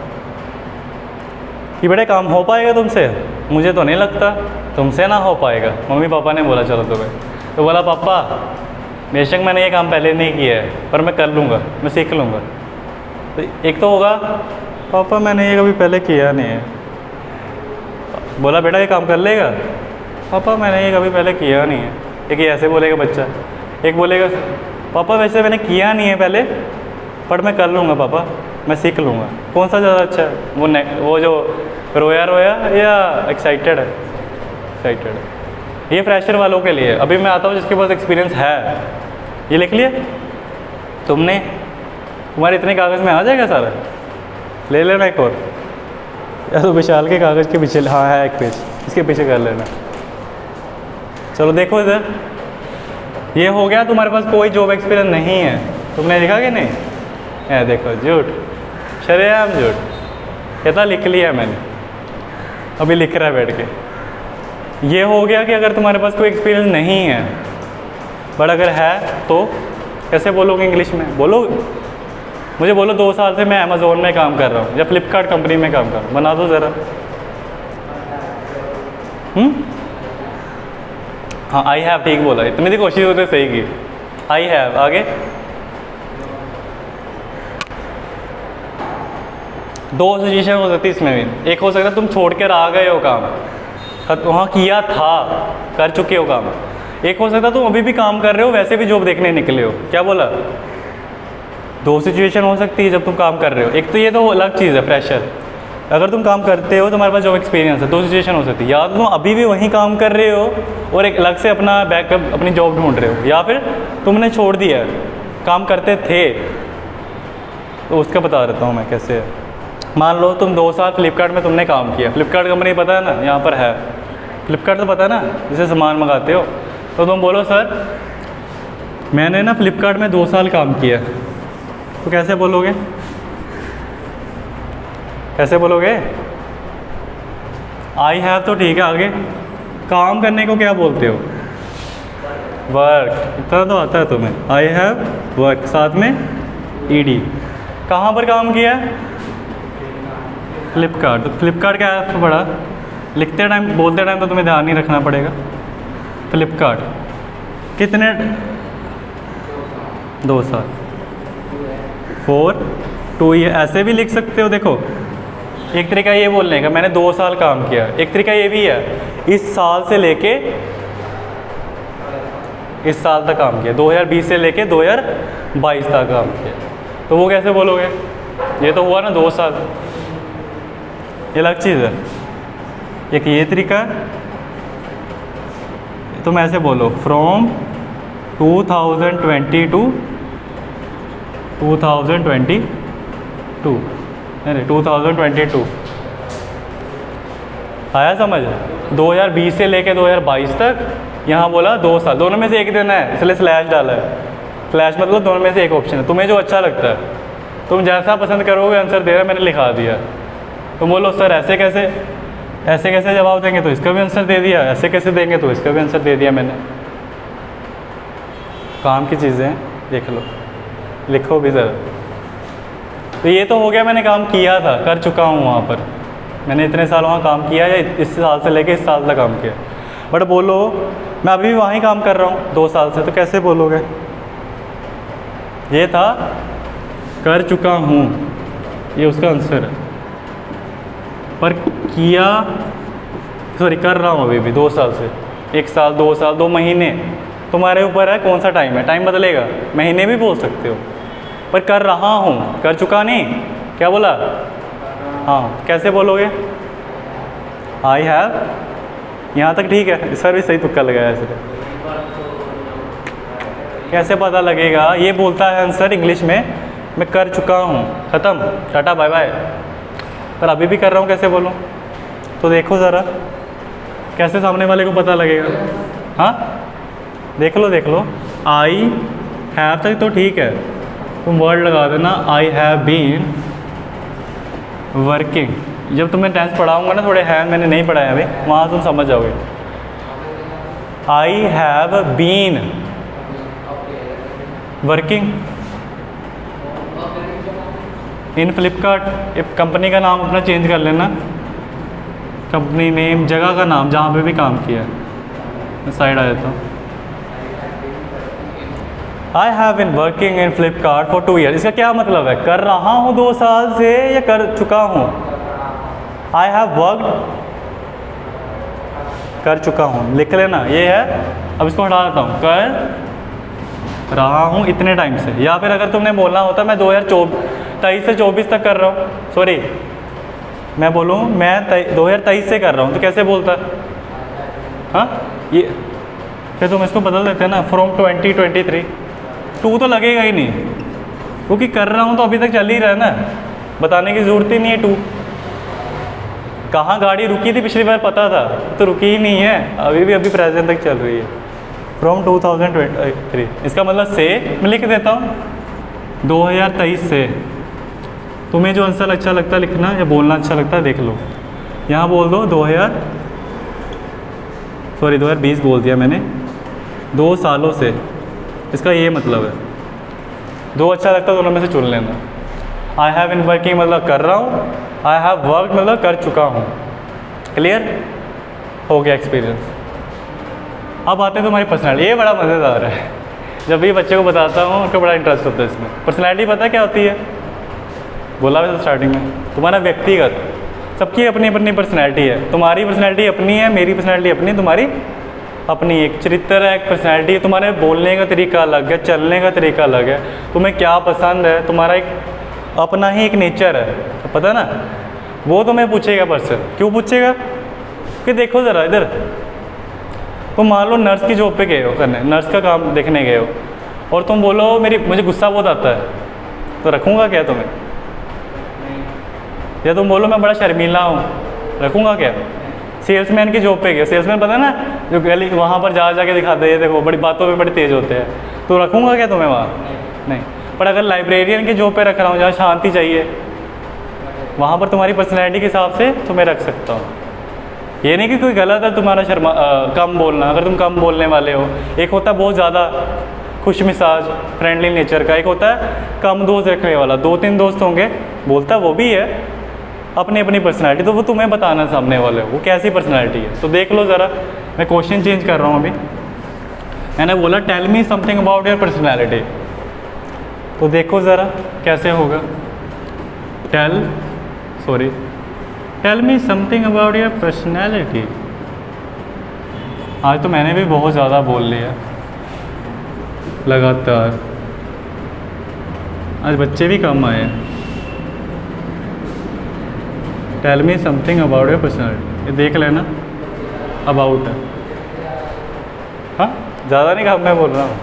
कि बेटे काम हो पाएगा तुमसे, मुझे तो नहीं लगता तुमसे ना हो पाएगा। मम्मी पापा ने बोला चलो तुम्हें, तो बोला पापा बेशक मैंने ये काम पहले नहीं किया है, पर मैं कर लूँगा, मैं सीख लूँगा। तो एक तो होगा पापा मैंने ये कभी पहले किया नहीं है। बोला बेटा ये काम कर लेगा? पापा मैंने ये कभी पहले किया नहीं है। एक ये ऐसे बोलेगा बच्चा, एक बोलेगा पापा वैसे मैंने किया नहीं है पहले, पर मैं कर लूँगा पापा, मैं सीख लूँगा। कौन सा ज़्यादा अच्छा है? वो ने वो जो रोया रोया या एक्साइटेड है? एक्साइटेड है। ये फ्रेशर वालों के लिए। अभी मैं आता हूँ जिसके पास एक्सपीरियंस है, ये लिख लिए तुमने, तुम्हारे इतने कागज़ में आ जाएगा सारा, ले लेना एक और, या तो विशाल के कागज़ के पीछे, हाँ है एक पेज, इसके पीछे कर लेना। चलो देखो इधर, ये हो गया तुम्हारे पास कोई जॉब एक्सपीरियंस नहीं है, तुमने लिखा कि नहीं? है देखो झूठ, शरेआम झूठ, कहता लिख लिया मैंने, अभी लिख रहा है बैठ के। ये हो गया कि अगर तुम्हारे पास कोई एक्सपीरियंस नहीं है, बट अगर है तो कैसे बोलोगे इंग्लिश में? बोलो, मुझे बोलो दो साल से मैं अमेज़ोन में काम कर रहा हूँ या फ्लिपकार्ट कंपनी में काम कर रहा हूँ, बना दो ज़रा। हम्म हाँ आई हैव ठीक बोला, इतनी सी कोशिश होती सही की। आई हैव, आगे दो सिचुएशन हो सकती है इसमें भी। एक हो सकता है तुम छोड़ कर आ गए हो काम, वहाँ किया था, कर चुके हो काम। एक हो सकता है तुम अभी भी काम कर रहे हो, वैसे भी जॉब देखने निकले हो। क्या बोला? दो सिचुएशन हो सकती है जब तुम काम कर रहे हो। एक तो ये तो अलग चीज़ है फ्रेशर, अगर तुम काम करते हो तुम्हारे पास जॉब एक्सपीरियंस है, दो सिचुएशन हो सकती है। या तो तुम अभी भी वहीं काम कर रहे हो और एक अलग से अपना बैकअप अपनी जॉब ढूंढ रहे हो, या फिर तुमने छोड़ दिया, काम करते थे। तो उसका बता देता हूँ मैं कैसे है। मान लो तुम दो साल फ्लिपकार्ट में तुमने काम किया, फ्लिपकार्ट कंपनी पता है ना, यहाँ पर है फ्लिपकार्ट तो पता है ना, जिसे सामान मंगाते हो। तो तुम बोलो सर मैंने ना फ्लिपकार्ट में दो साल काम किया, तो कैसे बोलोगे? कैसे बोलोगे? आई हैव तो ठीक है, आगे काम करने को क्या बोलते हो? वर्क, इतना तो आता है तुम्हें। आई हैव वर्क, साथ में ईडी। कहाँ पर काम किया? फ्लिपकार्ट। तो फ्लिपकार्ट क्या है पढ़ा? लिखते टाइम बोलते टाइम तो तुम्हें ध्यान नहीं रखना पड़ेगा। फ्लिपकार्ट कितने? दो साल, फोर टू ईयर, ऐसे भी लिख सकते हो। देखो एक तरीका ये बोलने का मैंने दो साल काम किया, एक तरीका ये भी है इस साल से लेके इस साल तक काम किया, दो हज़ार बीस से लेके दो हज़ार बाईस तक काम किया। तो वो कैसे बोलोगे? ये तो हुआ ना दो साल, ये अलग चीज़ है। एक ये तरीका है, तुम ऐसे बोलो from two thousand twenty two two thousand twenty two नहीं टू थाउजेंड ट्वेंटी टू। आया समझ? दो हज़ार बीस से लेके दो हज़ार बाईस तक, यहाँ बोला दो साल, दोनों में से एक देना है, इसलिए स्लैश डाला है। स्लैश मतलब दोनों में से एक ऑप्शन है, तुम्हें जो अच्छा लगता है, तुम जैसा पसंद करोगे आंसर दे रहा, मैंने लिखा दिया। तुम बोलो सर ऐसे कैसे, ऐसे कैसे जवाब देंगे, तो इसका भी आंसर दे दिया, ऐसे कैसे देंगे तो इसका भी आंसर दे दिया मैंने। काम की चीज़ें देख लो, लिखो भी ज़रा। तो ये तो हो गया मैंने काम किया था, कर चुका हूँ वहाँ पर, मैंने इतने साल वहाँ काम किया या इस साल से लेके इस साल तक काम किया। बट बोलो मैं अभी भी वहीं काम कर रहा हूँ दो साल से, तो कैसे बोलोगे? ये था कर चुका हूँ, ये उसका आंसर है। पर किया, सॉरी कर रहा हूँ अभी भी दो साल से, एक साल, दो साल, दो महीने, तुम्हारे ऊपर है कौन सा टाइम है। टाइम बदलेगा, महीने भी बोल सकते हो, पर कर रहा हूँ, कर चुका नहीं। क्या बोला? हाँ, कैसे बोलोगे? आई हैव, यहाँ तक ठीक है, सर भी सही तुक्का लगाया इसलिए। कैसे पता लगेगा? ये बोलता है आंसर इंग्लिश में मैं कर चुका हूँ, ख़त्म, टाटा बाय बाय। पर अभी भी कर रहा हूँ, कैसे बोलूँ? तो देखो ज़रा कैसे सामने वाले को पता लगेगा। हाँ देख लो देख लो, आई हैव तक तो ठीक है, तुम वर्ड लगा देना आई हैव बीन वर्किंग। जब तुम्हें टेंस पढ़ाऊंगा ना, थोड़े है मैंने नहीं पढ़ाया अभी, वहाँ तुम समझ जाओगे। I have been working in Flipkart. एक कंपनी का नाम अपना चेंज कर लेना, कंपनी नेम, जगह का नाम जहाँ पे भी काम किया। मैं साइड आ जाता हूँ। I have been working in Flipkart for two year. इसका क्या मतलब है? कर रहा हूँ दो साल से या कर चुका हूँ? आई हैव वर्कड, कर चुका हूँ, लिख लेना ये है। अब इसको हटा देता हूँ, कर रहा हूँ इतने टाइम से। या फिर अगर तुमने बोलना होता मैं दो हज़ार चौबीस तेईस से चौबीस तक कर रहा हूँ, सॉरी मैं बोलूँ मैं दो हज़ार तेईस से कर रहा हूँ, तो कैसे बोलता? हाँ ये फिर तुम इसको बदल देते ना, from twenty twenty three. To तो लगेगा ही नहीं, क्योंकि कर रहा हूँ तो अभी तक चल ही रहा है ना, बताने की ज़रूरत ही नहीं है। टू कहाँ गाड़ी रुकी थी पिछली बार पता था, तो रुकी ही नहीं है, अभी भी अभी प्रेजेंट तक चल रही है, from two thousand twenty three. इसका मतलब से मैं लिख देता हूँ दो हज़ार तेईस से। तुम्हें जो आंसर अच्छा लगता है लिखना या बोलना अच्छा लगता है देख लो। यहाँ बोल दो दो हज़ार सॉरी दो हज़ार बीस बोल दिया मैंने, दो सालों से। इसका ये मतलब है, दो अच्छा लगता है दोनों में से चुन लेना। आई हैव बिन वर्किंग मतलब कर रहा हूँ, आई हैव वर्क मतलब कर चुका हूँ। क्लियर हो गया एक्सपीरियंस। अब आते हैं तुम्हारी पर्सनैलिटी। ये बड़ा मज़ेदार है, जब भी बच्चे को बताता हूँ उनको बड़ा इंटरेस्ट होता है इसमें। पर्सनैलिटी पता क्या होती है? बोला वैसे स्टार्टिंग में, तुम्हारा व्यक्तिगत, सबकी अपनी अपनी पर्सनैलिटी है। तुम्हारी पर्सनैलिटी अपनी है, मेरी पर्सनैलिटी अपनी, तुम्हारी अपनी एक चरित्र है, एक पर्सनैलिटी है। तुम्हारे बोलने का तरीका अलग है, चलने का तरीका अलग है, तुम्हें क्या पसंद है, तुम्हारा एक अपना ही एक नेचर है, तो पता है ना। वो तुम्हें पूछेगा पर्सन, क्यों पूछेगा? कि देखो ज़रा इधर, तुम मान लो नर्स की जॉब पे गए हो करने, नर्स का काम देखने गए हो, और तुम बोलो मेरी मुझे गुस्सा बहुत आता है, तो रखूँगा क्या तुम्हें? या तुम बोलो मैं बड़ा शर्मीला हूँ, रखूँगा क्या? सेल्समैन की जॉब पे गया, सेल्समैन पता है ना, जो गली वहाँ पर जा जा के दिखाते हैं, देखो बड़ी बातों में बड़े तेज़ होते हैं, तो रखूँगा क्या तुम्हें वहाँ? नहीं। पर अगर लाइब्रेरियन की जॉब पे रख रहा हूँ, जहाँ शांति चाहिए, वहाँ पर तुम्हारी पर्सनैलिटी के हिसाब से तुम्हें रख सकता हूँ। ये नहीं कि कोई गलत है तुम्हारा शर्मा आ, कम बोलना, अगर तुम कम बोलने वाले हो। एक होता है बहुत ज़्यादा खुश मिजाज फ्रेंडली नेचर का, एक होता है कम दोस्त रखने वाला। दो तीन दोस्त होंगे, बोलता वो भी है, अपनी अपनी पर्सनैलिटी, तो वो तुम्हें बताना सामने वाले हो वो कैसी पर्सनैलिटी है। तो देख लो ज़रा, मैं क्वेश्चन चेंज कर रहा हूँ अभी। मैंने बोला tell me something about your personality, तो देखो ज़रा कैसे होगा। Tell sorry tell me something about your personality. आज तो मैंने भी बहुत ज़्यादा बोल लिया लगातार, आज बच्चे भी कम आए। Tell me something about your personality, ये देख लेना, अबाउट है। हाँ ज़्यादा नहीं कम मैं बोल रहा हूँ,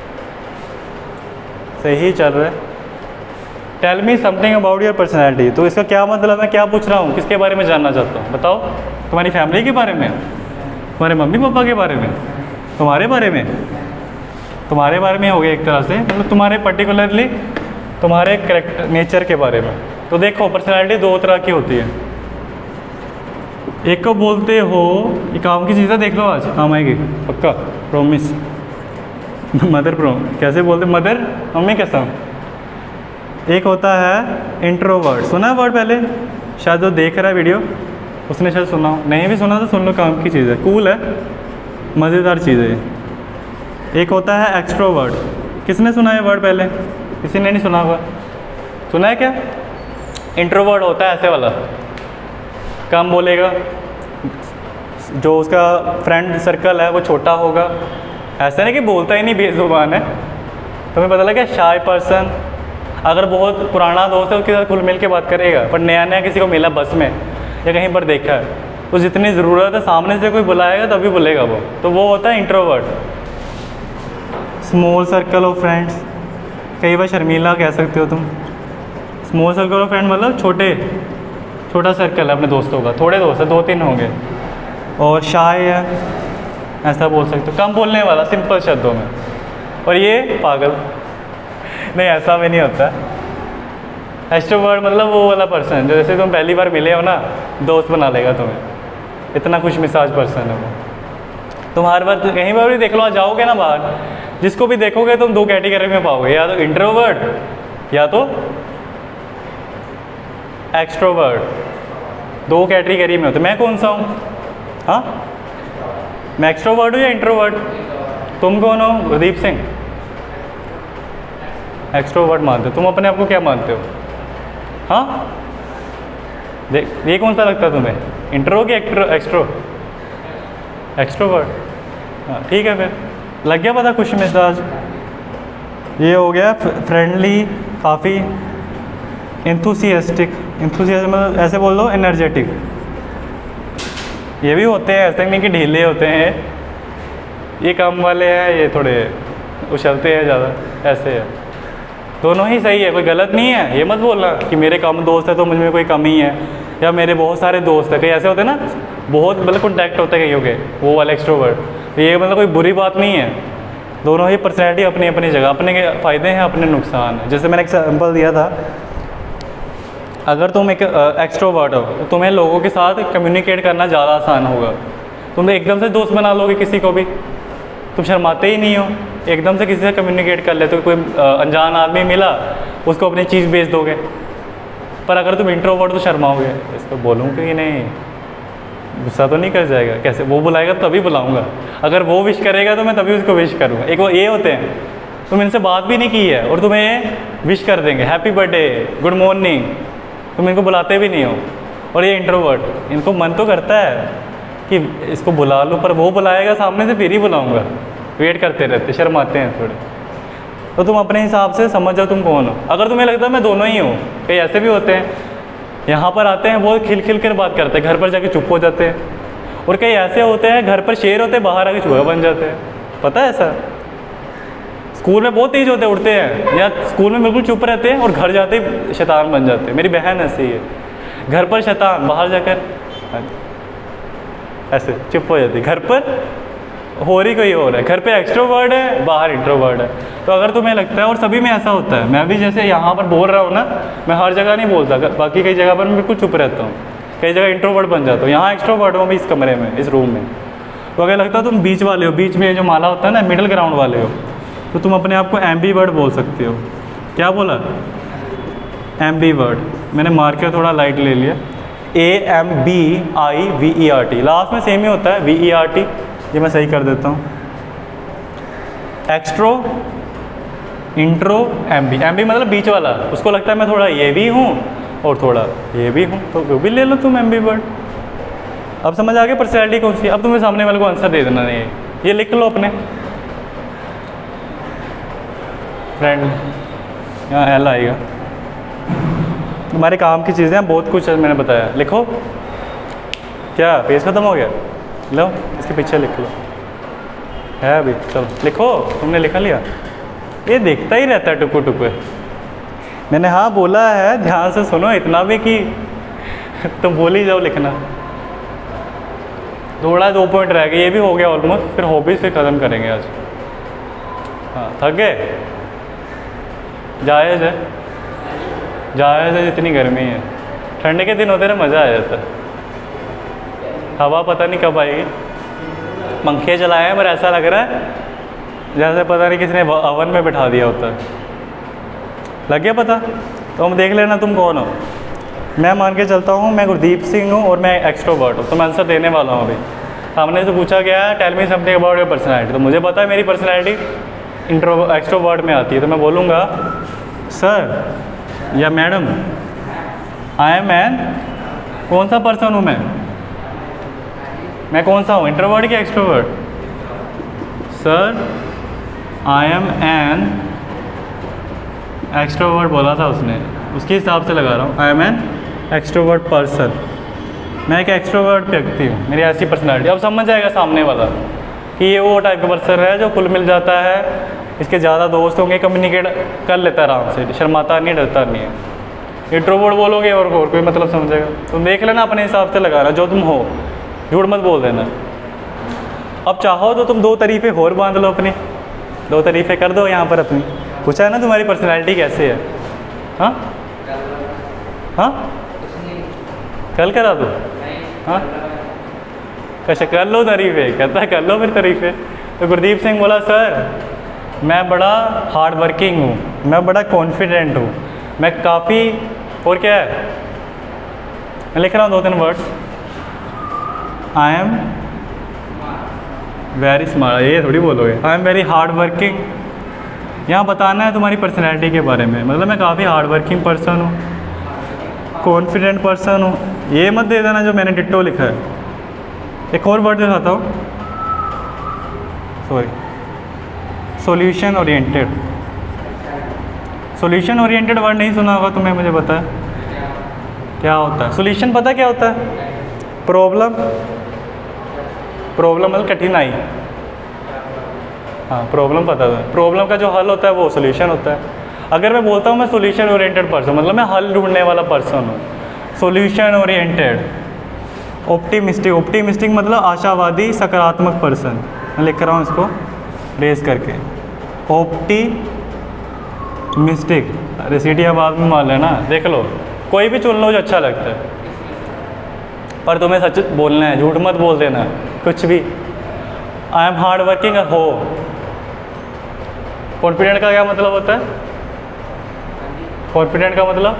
सही चल रहा है। Tell me something about your personality, तो इसका क्या मतलब है? क्या पूछ रहा हूँ? किसके बारे में जानना चाहता हूँ? बताओ। तुम्हारी फैमिली के बारे में, तुम्हारे मम्मी पापा के बारे में, तुम्हारे बारे में, तुम्हारे बारे में हो गया एक तरह से, मतलब तुम्हारे पर्टिकुलरली तुम्हारे कैरेक्टर नेचर के बारे में। तो देखो पर्सनैलिटी दो तरह की होती है। एक को बोलते हो, ये काम की चीज़ें देख लो, आज काम आएगी पक्का, प्रॉमिस। मदर प्रो कैसे बोलते? मदर मम्मी कैसा? एक होता है इंट्रोवर्ट, सुना है वर्ड पहले? शायद जो देख रहा है वीडियो उसने शायद सुना हो, नहीं भी सुना तो सुन लो, काम की चीज़ है, कूल है, मज़ेदार चीज़ है। एक होता है एक्सट्रोवर्ट, किसने सुना है वर्ड पहले? किसी ने नहीं सुना होगा, सुना है क्या? इंट्रोवर्ट होता है ऐसे वाला, कम बोलेगा, जो उसका फ्रेंड सर्कल है वो छोटा होगा, ऐसा नहीं कि बोलता ही नहीं, बेजुबान है। तुम्हें पता लगा शाय पर्सन, अगर बहुत पुराना दोस्त है उसके साथ खुल मिल के बात करेगा, पर नया नया किसी को मिला बस में या कहीं पर देखा है, तो जितनी ज़रूरत है सामने से कोई बुलाएगा तभी बोलेगा वो, तो वो होता है introvert. Small circle of friends, कई बार शर्मीला कह सकते हो तुम। स्मॉल सर्कल ऑफ फ्रेंड मतलब छोटे छोटा सर्कल है अपने दोस्तों का, थोड़े दोस्त है, दो तीन होंगे। और शाय है, ऐसा बोल सकते हो, कम बोलने वाला सिंपल शब्दों में। और ये पागल, नहीं ऐसा भी नहीं होता। एक्सट्रोवर्ट मतलब वो वाला पर्सन जो जैसे तुम पहली बार मिले हो ना, दोस्त बना लेगा तुम्हें, इतना खुश मिजाज पर्सन है वो। तुम हर बार कहीं पर भी देख लो, जाओगे ना बाहर, जिसको भी देखोगे तुम दो कैटेगरी में पाओगे, या तो इंट्रोवर्ट या तो एक्सट्रोवर्ट। दो कैटेगरी में होते। मैं कौन सा हूँ? हाँ, मैं एक्सट्रोवर्ट हूँ या इंट्रोवर्ट? तुम कौन हो? गुरदीप सिंह एक्सट्रोवर्ट मानते हो। तुम अपने आप को क्या मानते हो? हाँ, देख ये कौन सा लगता है तुम्हें, इंट्रो कि एक्ट्रो एक्सट्रो? एक्सट्रोवर्ट। हाँ ठीक है, फिर लग गया पता खुश मिजाज। ये हो गया फ्रेंडली, काफ़ी इंथुसियास्टिक। इंथुसियास्ट मतलब ऐसे बोल दो एनर्जेटिक। ये भी होते हैं, ऐसे नहीं कि ढीले होते हैं, ये काम वाले हैं, ये थोड़े उछलते हैं ज़्यादा, ऐसे है। दोनों ही सही है, कोई गलत नहीं है। ये मत बोलना कि मेरे कम दोस्त है तो मुझ में कोई कमी है, या मेरे बहुत सारे दोस्त हैं। कई ऐसे होते हैं ना, बहुत मतलब कॉन्टैक्ट होते हैं कईयों के, वो वाले एक्सट्रोवर्ट। ये मतलब कोई बुरी बात नहीं है। दोनों ही पर्सनैलिटी अपनी अपनी जगह, अपने के फ़ायदे हैं, अपने नुकसान हैं। जैसे मैंने एग्जाम्पल दिया था, अगर तुम एक एक्सट्रोवर्ट हो तो तुम्हें लोगों के साथ कम्युनिकेट करना ज़्यादा आसान होगा। तुम एकदम से दोस्त बना लोगे किसी को भी, तुम शर्माते ही नहीं हो, एकदम से किसी से कम्युनिकेट कर लेते हो। कोई अनजान आदमी मिला, उसको अपनी चीज़ बेच दोगे। पर अगर तुम इंट्रोवर्ट तो शर्माओगे, इसको बोलूँगा कि नहीं, गुस्सा तो नहीं कर जाएगा? कैसे? वो बुलाएगा तो तभी बुलाऊँगा, अगर वो विश करेगा तो मैं तभी उसको विश करूँगा। एक वो ये होते हैं, तुम इनसे बात भी नहीं की है और तुम्हें विश कर देंगे, हैप्पी बर्थडे, गुड मॉर्निंग, तुम इनको बुलाते भी नहीं हो। और ये इंट्रोवर्ट, इनको मन तो करता है कि इसको बुला लूँ, पर वो बुलाएगा सामने से, फिर ही बुलाऊँगा। वेट करते रहते, शर्माते हैं थोड़े। तो तुम अपने हिसाब से समझ जाओ तुम कौन हो। अगर तुम्हें लगता है मैं दोनों ही हूँ, कई ऐसे भी होते हैं, यहाँ पर आते हैं बहुत खिल खिल कर बात करते हैं, घर पर जाके चुप हो जाते हैं। और कई ऐसे होते हैं, घर पर शेर होते हैं, बाहर आके चूहा बन जाते हैं। पता है ऐसा? स्कूल में बहुत तेज होते उड़ते हैं, या स्कूल में बिल्कुल चुप रहते हैं और घर जाते ही शैतान बन जाते हैं। मेरी बहन ऐसी है, घर पर शैतान, बाहर जाकर ऐसे चुप हो जाती है। घर पर हो रही कोई और है, घर पे एक्सट्रोवर्ट है, बाहर इंट्रोवर्ट है। तो अगर तुम्हें लगता है, और सभी में ऐसा होता है, मैं भी जैसे यहाँ पर बोल रहा हूँ ना, मैं हर जगह नहीं बोलता, बाकी कई जगह पर मैं बिल्कुल चुप रहता हूँ, कई जगह इंट्रोवर्ट बन जाता हूँ। यहाँ एक्सट्रोवर्ट हूँ मैं इस कमरे में, इस रूम में। तो अगर लगता है तुम बीच वाले हो, बीच में जो माला होता है ना, मिडिल ग्राउंड वाले हो, तो तुम अपने आप को एम्बीवर्ट बोल सकते हो। क्या बोला? एम्बीवर्ट। मैंने मार्कर थोड़ा लाइट ले लिया, A M B I V E R T, last में सेम ही होता है, वी ई आर टी। ये मैं सही कर देता हूँ। Extero, intro, Aamby. एम्बी मतलब बीच वाला, उसको लगता है मैं थोड़ा ये भी हूँ और थोड़ा ये भी हूँ, तो वो भी ले लो तुम एम्बीवर्ट। अब समझ आ गया पर्सनैलिटी कौन सी? अब तुम्हें सामने वाले को आंसर दे देना नहीं, ये लिख लो अपने। फ्रेंड, यहाँ एल आएगा। तुम्हारे काम की चीज़ें बहुत कुछ है, मैंने बताया। लिखो। क्या पेज खत्म हो गया? लो इसके पीछे लिख लो, है अभी। चलो लिखो, तुमने लिखा लिया? ये देखता ही रहता है टुकु टुकु। मैंने हाँ बोला है, ध्यान से सुनो, इतना भी कि तुम बोल ही जाओ लिखना। थोड़ा दो पॉइंट रह गए, ये भी हो गया ऑलमोस्ट। फिर हॉबीज से ख़त्म करेंगे आज। हाँ थक गए? जायज़ है, जायज़ है, जितनी गर्मी है। ठंड के दिन होते ना मज़ा आ जाता है। हवा पता नहीं कब आएगी। पंखे चलाए हैं पर ऐसा लग रहा है जैसे पता नहीं किसने ओवन में बिठा दिया होता है। लग गया पता? तो हम देख लेना तुम कौन हो। मैं मान के चलता हूँ मैं गुरदीप सिंह हूँ और मैं एक्सट्रोवर्ट हूँ, तो मैं आंसर देने वाला हूँ अभी। सामने से पूछा गया है tell me something about your personality, तो मुझे पता है मेरी पर्सनैलिटी इंट्रो एक्सट्रोवर्ट में आती है। तो मैं बोलूँगा सर या मैडम, आई एम मैन, कौन सा पर्सन हूँ मैं? मैं कौन सा हूँ, इंट्रोवर्ट या extrovert? Sir I am an extrovert बोला था उसने, उसके हिसाब से लगा रहा हूँ। I am an extrovert person. मैं एक एक्सट्रोवर्ट व्यक्ति हूँ, मेरी ऐसी पर्सनैलिटी। अब समझ जाएगा सामने वाला कि ये वो टाइप का पर्सन है जो खुल मिल जाता है, इसके ज़्यादा दोस्त होंगे, कम्युनिकेट कर लेता है आराम से, शर्माता नहीं, डरता नहीं है। इंट्रोवर्ट बोलोगे और और कोई मतलब समझेगा। तुम देख लेना अपने हिसाब से लगाना जो तुम हो, झूठ मत बोल देना। अब चाहो तो तुम दो तारीफें और बांध लो अपनी, दो तारीफें कर दो यहाँ पर अपनी। पूछा है ना तुम्हारी पर्सनैलिटी कैसे है। हाँ हाँ कल करा दो। हाँ कैसे कर लो तारीफें, कहता है कर लो फिर तारीफें। तो गुरदीप सिंह बोला सर मैं बड़ा हार्ड वर्किंग हूँ, मैं बड़ा कॉन्फिडेंट हूँ, मैं काफ़ी, और क्या है मैं लिख रहा हूँ दो तीन words, I am very smart, ये थोड़ी बोलोगे I am very hard working. यहाँ बताना है तुम्हारी पर्सनैलिटी के बारे में, मतलब मैं काफ़ी हार्ड वर्किंग पर्सन हूँ, कॉन्फिडेंट पर्सन हूँ। ये मत दे देना जो मैंने डिट्टो लिखा है। एक और वर्ड दिखाता हूँ, sorry, solution oriented. Solution oriented word नहीं सुना होगा तुम्हें, मुझे पता है क्या होता है। सॉल्यूशन पता क्या होता है? प्रॉब्लम, प्रॉब्लम मतलब कठिनाई। हाँ प्रॉब्लम पता है, प्रॉब्लम का जो हल होता है वो सॉल्यूशन होता है। अगर मैं बोलता हूँ मैं सॉल्यूशन ओरिएंटेड पर्सन, मतलब मैं हल ढूंढने वाला पर्सन हूँ। सॉल्यूशन ओरिएंटेड, ऑप्टिमिस्टिक, ऑप्टिमिस्टिक मतलब आशावादी सकारात्मक पर्सन। मैं लिख रहा हूँ इसको रेस करके, ऑप्टिमिस्टिक। अरे सीटियाँ बाद में मान लेना, देख लो कोई भी चुन लो जो अच्छा लगता है, पर तुम्हें सच बोलना है, झूठ मत बोल देना कुछ भी। आई एम हार्ड वर्किंग हो। कॉन्फिडेंट का क्या मतलब होता है? कॉन्फिडेंट का मतलब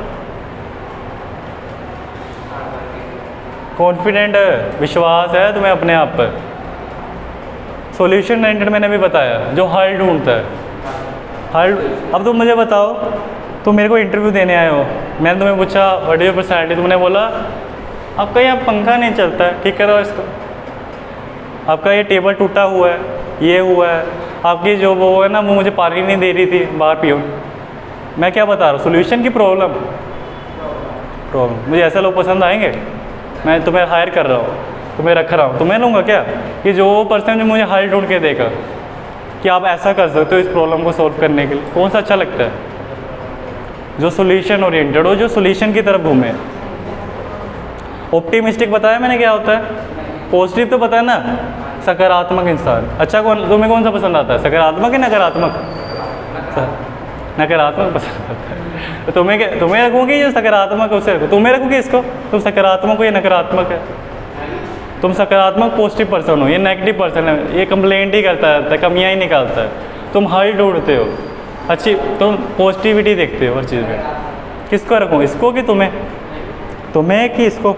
कॉन्फिडेंट विश्वास है तुम्हें अपने आप पर। सॉल्यूशन ओरिएंटेड मैंने भी बताया, जो हल ढूंढता है, हल। अब तुम मुझे बताओ, तुम मेरे को इंटरव्यू देने आए हो, मैंने तुम्हें पूछा व्हाट इज योर पर्सनैलिटी, तुमने बोला आपका यहाँ पंखा नहीं चलता है, ठीक करो इसको, आपका ये टेबल टूटा हुआ है, ये हुआ है, आपकी जो वो है ना वो मुझे पानी नहीं दे रही थी बाहर पियो। मैं क्या बता रहा हूँ? सॉल्यूशन की प्रॉब्लम, प्रॉब्लम। मुझे ऐसे लोग पसंद आएंगे? मैं तुम्हें हायर कर रहा हूँ, तुम्हें रख रहा हूँ, तुम्हें लूँगा क्या? कि जो वो पर्सन जो मुझे हल ढूंढ के देगा कि आप ऐसा कर सकते हो इस प्रॉब्लम को सॉल्व करने के लिए, कौन सा अच्छा लगता है? जो सॉल्यूशन ओरिएंटेड हो, जो सॉल्यूशन की तरफ घूमे। ऑप्टिमिस्टिक बताया मैंने क्या होता है? पॉजिटिव तो पता है ना, सकारात्मक इंसान। अच्छा कौन, तुम्हें कौन सा पसंद आता है, सकारात्मक या नकारात्मक? नकारात्मक पसंद आता है। तो तुम्हें क्या, तुम्हें रखूँगी जो सकारात्मक है उसे, तुम्हें रखूँगी इसको, तुम सकारात्मक हो या नकारात्मक है? तुम सकारात्मक पॉजिटिव पर्सन हो, ये नेगेटिव पर्सन है, ये कंप्लेंट ही करता है, कमियाँ ही निकालता है। तुम हल ढूंढते हो, अच्छी, तुम पॉजिटिविटी देखते हो हर चीज़ में। किसको रखूँ, इसको कि तुम्हें? तुम्हें कि इसको?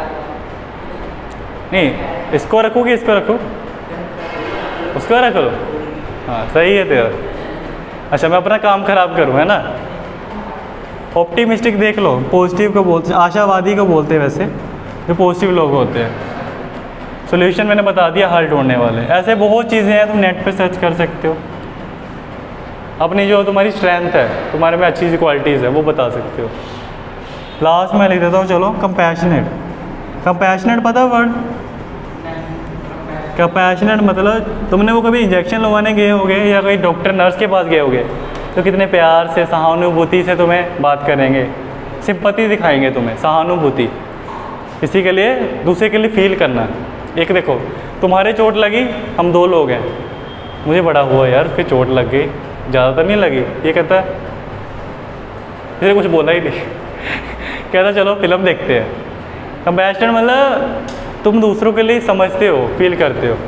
नहीं, इसको रखूँ कि इसको रखूँ? उसको रख लो। हाँ सही है तेरा। अच्छा मैं अपना काम खराब करूँ, है ना? ऑप्टिमिस्टिक देख लो, पॉजिटिव को बोलते, आशावादी को बोलते हैं वैसे, जो पॉजिटिव लोग होते हैं। सॉल्यूशन मैंने बता दिया, हल ढूंढने वाले। ऐसे बहुत चीज़ें हैं, तुम नेट पे सर्च कर सकते हो, अपनी जो तुम्हारी स्ट्रेंथ है, तुम्हारे में अच्छी सी क्वालिटीज़ है वो बता सकते हो। लास्ट में लिख देता हूँ, चलो, कंपैशनेट। कंपैशनेट पता वर्ड? कंपैशनेट मतलब तुमने वो कभी इंजेक्शन लगवाने गए होगे या कोई डॉक्टर नर्स के पास गए होगे तो कितने प्यार से, सहानुभूति से तुम्हें बात करेंगे, सिंपैथी दिखाएंगे तुम्हें, सहानुभूति, किसी के लिए, दूसरे के लिए फील करना। एक देखो, तुम्हारे चोट लगी, हम दो लोग हैं, मुझे बड़ा हुआ यार उसकी चोट लग गई, ज़्यादातर नहीं लगी, ये कहता है, फिर कुछ बोला ही नहीं कहता चलो फिल्म देखते हैं। कंपैशनेट मतलब तुम दूसरों के लिए समझते हो, फील करते हो।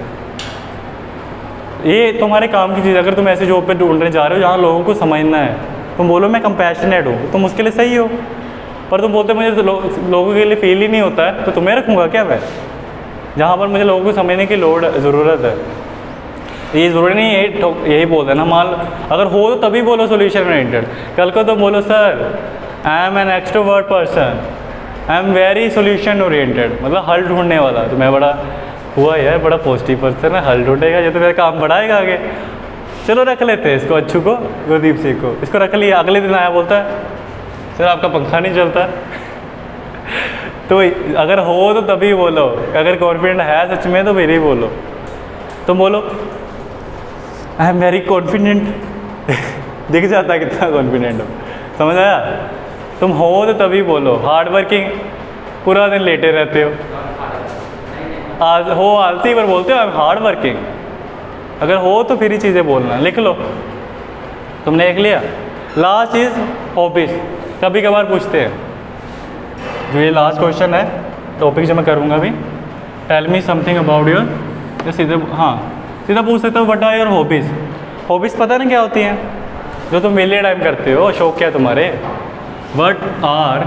ये तुम्हारे काम की चीज़। अगर तुम ऐसे जॉब पे ढूंढने जा रहे हो जहाँ लोगों को समझना है, तुम बोलो मैं कंपैशनेट हूँ, तुम उसके लिए सही हो। पर तुम बोलते मुझे लो, लोगों के लिए फील ही नहीं होता है, तो तुम्हें रखूँगा क्या मैं, जहाँ पर मुझे लोगों को समझने की लोड़ ज़रूरत है। ये ज़रूरी नहीं है यही बोल देना, मान अगर हो तो तभी बोलो सॉल्यूशन ओरिएंटेड। कल को तो बोलो sir I am an extrovert person, I am very solution oriented, मतलब हल ढूंढने वाला। तो मैं बड़ा हुआ यार, बड़ा पॉजिटिव पर्सन है, हल ढूंढेगा, ये तो मेरा काम बढ़ाएगा आगे। चलो रख लेते हैं इसको, अच्छू को, गुरदीप सिंह को, इसको रख लिया। अगले दिन आया, बोलता है सर आपका पंखा नहीं चलता तो अगर हो तो तभी बोलो, अगर कॉन्फिडेंट है सच में तो फिर ही बोलो। तुम बोलो आई एम वेरी कॉन्फिडेंट दिख जाता है कितना कॉन्फिडेंट हो, समझ आया? तुम हो तो तभी बोलो। हार्ड वर्किंग, पूरा दिन लेटे रहते हो। आज हो आलसी पर बोलते हो आई एम हार्ड वर्किंग। अगर हो तो फिर ही चीज़ें बोलना। लिख लो, तुमने लिख लिया। Last is hobbies. कभी कभार पूछते हैं, जो ये लास्ट क्वेश्चन है टॉपिक जो मैं करूँगा अभी, tell me something about your, या सीधे हाँ सीधा पूछ सकते हो what are your hobbies. Hobbies पता ना क्या होती हैं, जो तुम वेले टाइम करते हो, शौक क्या है तुम्हारे। व्हाट आर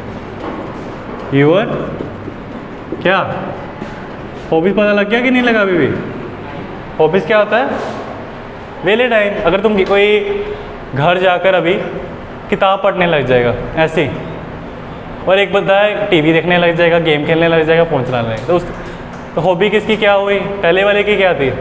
योर क्या हॉबीज़, पता लग गया कि नहीं लगा अभी भी। हॉबीज़ क्या होता है, वेले टाइम। अगर तुम कोई घर जाकर अभी किताब पढ़ने लग जाएगा ऐसे ही, और एक बंदा है टीवी देखने लग जाएगा, गेम खेलने लग जाएगा, फोन चलाने लगेगा, तो उस तो हॉबी किसकी क्या हुई। पहले वाले की क्या थी,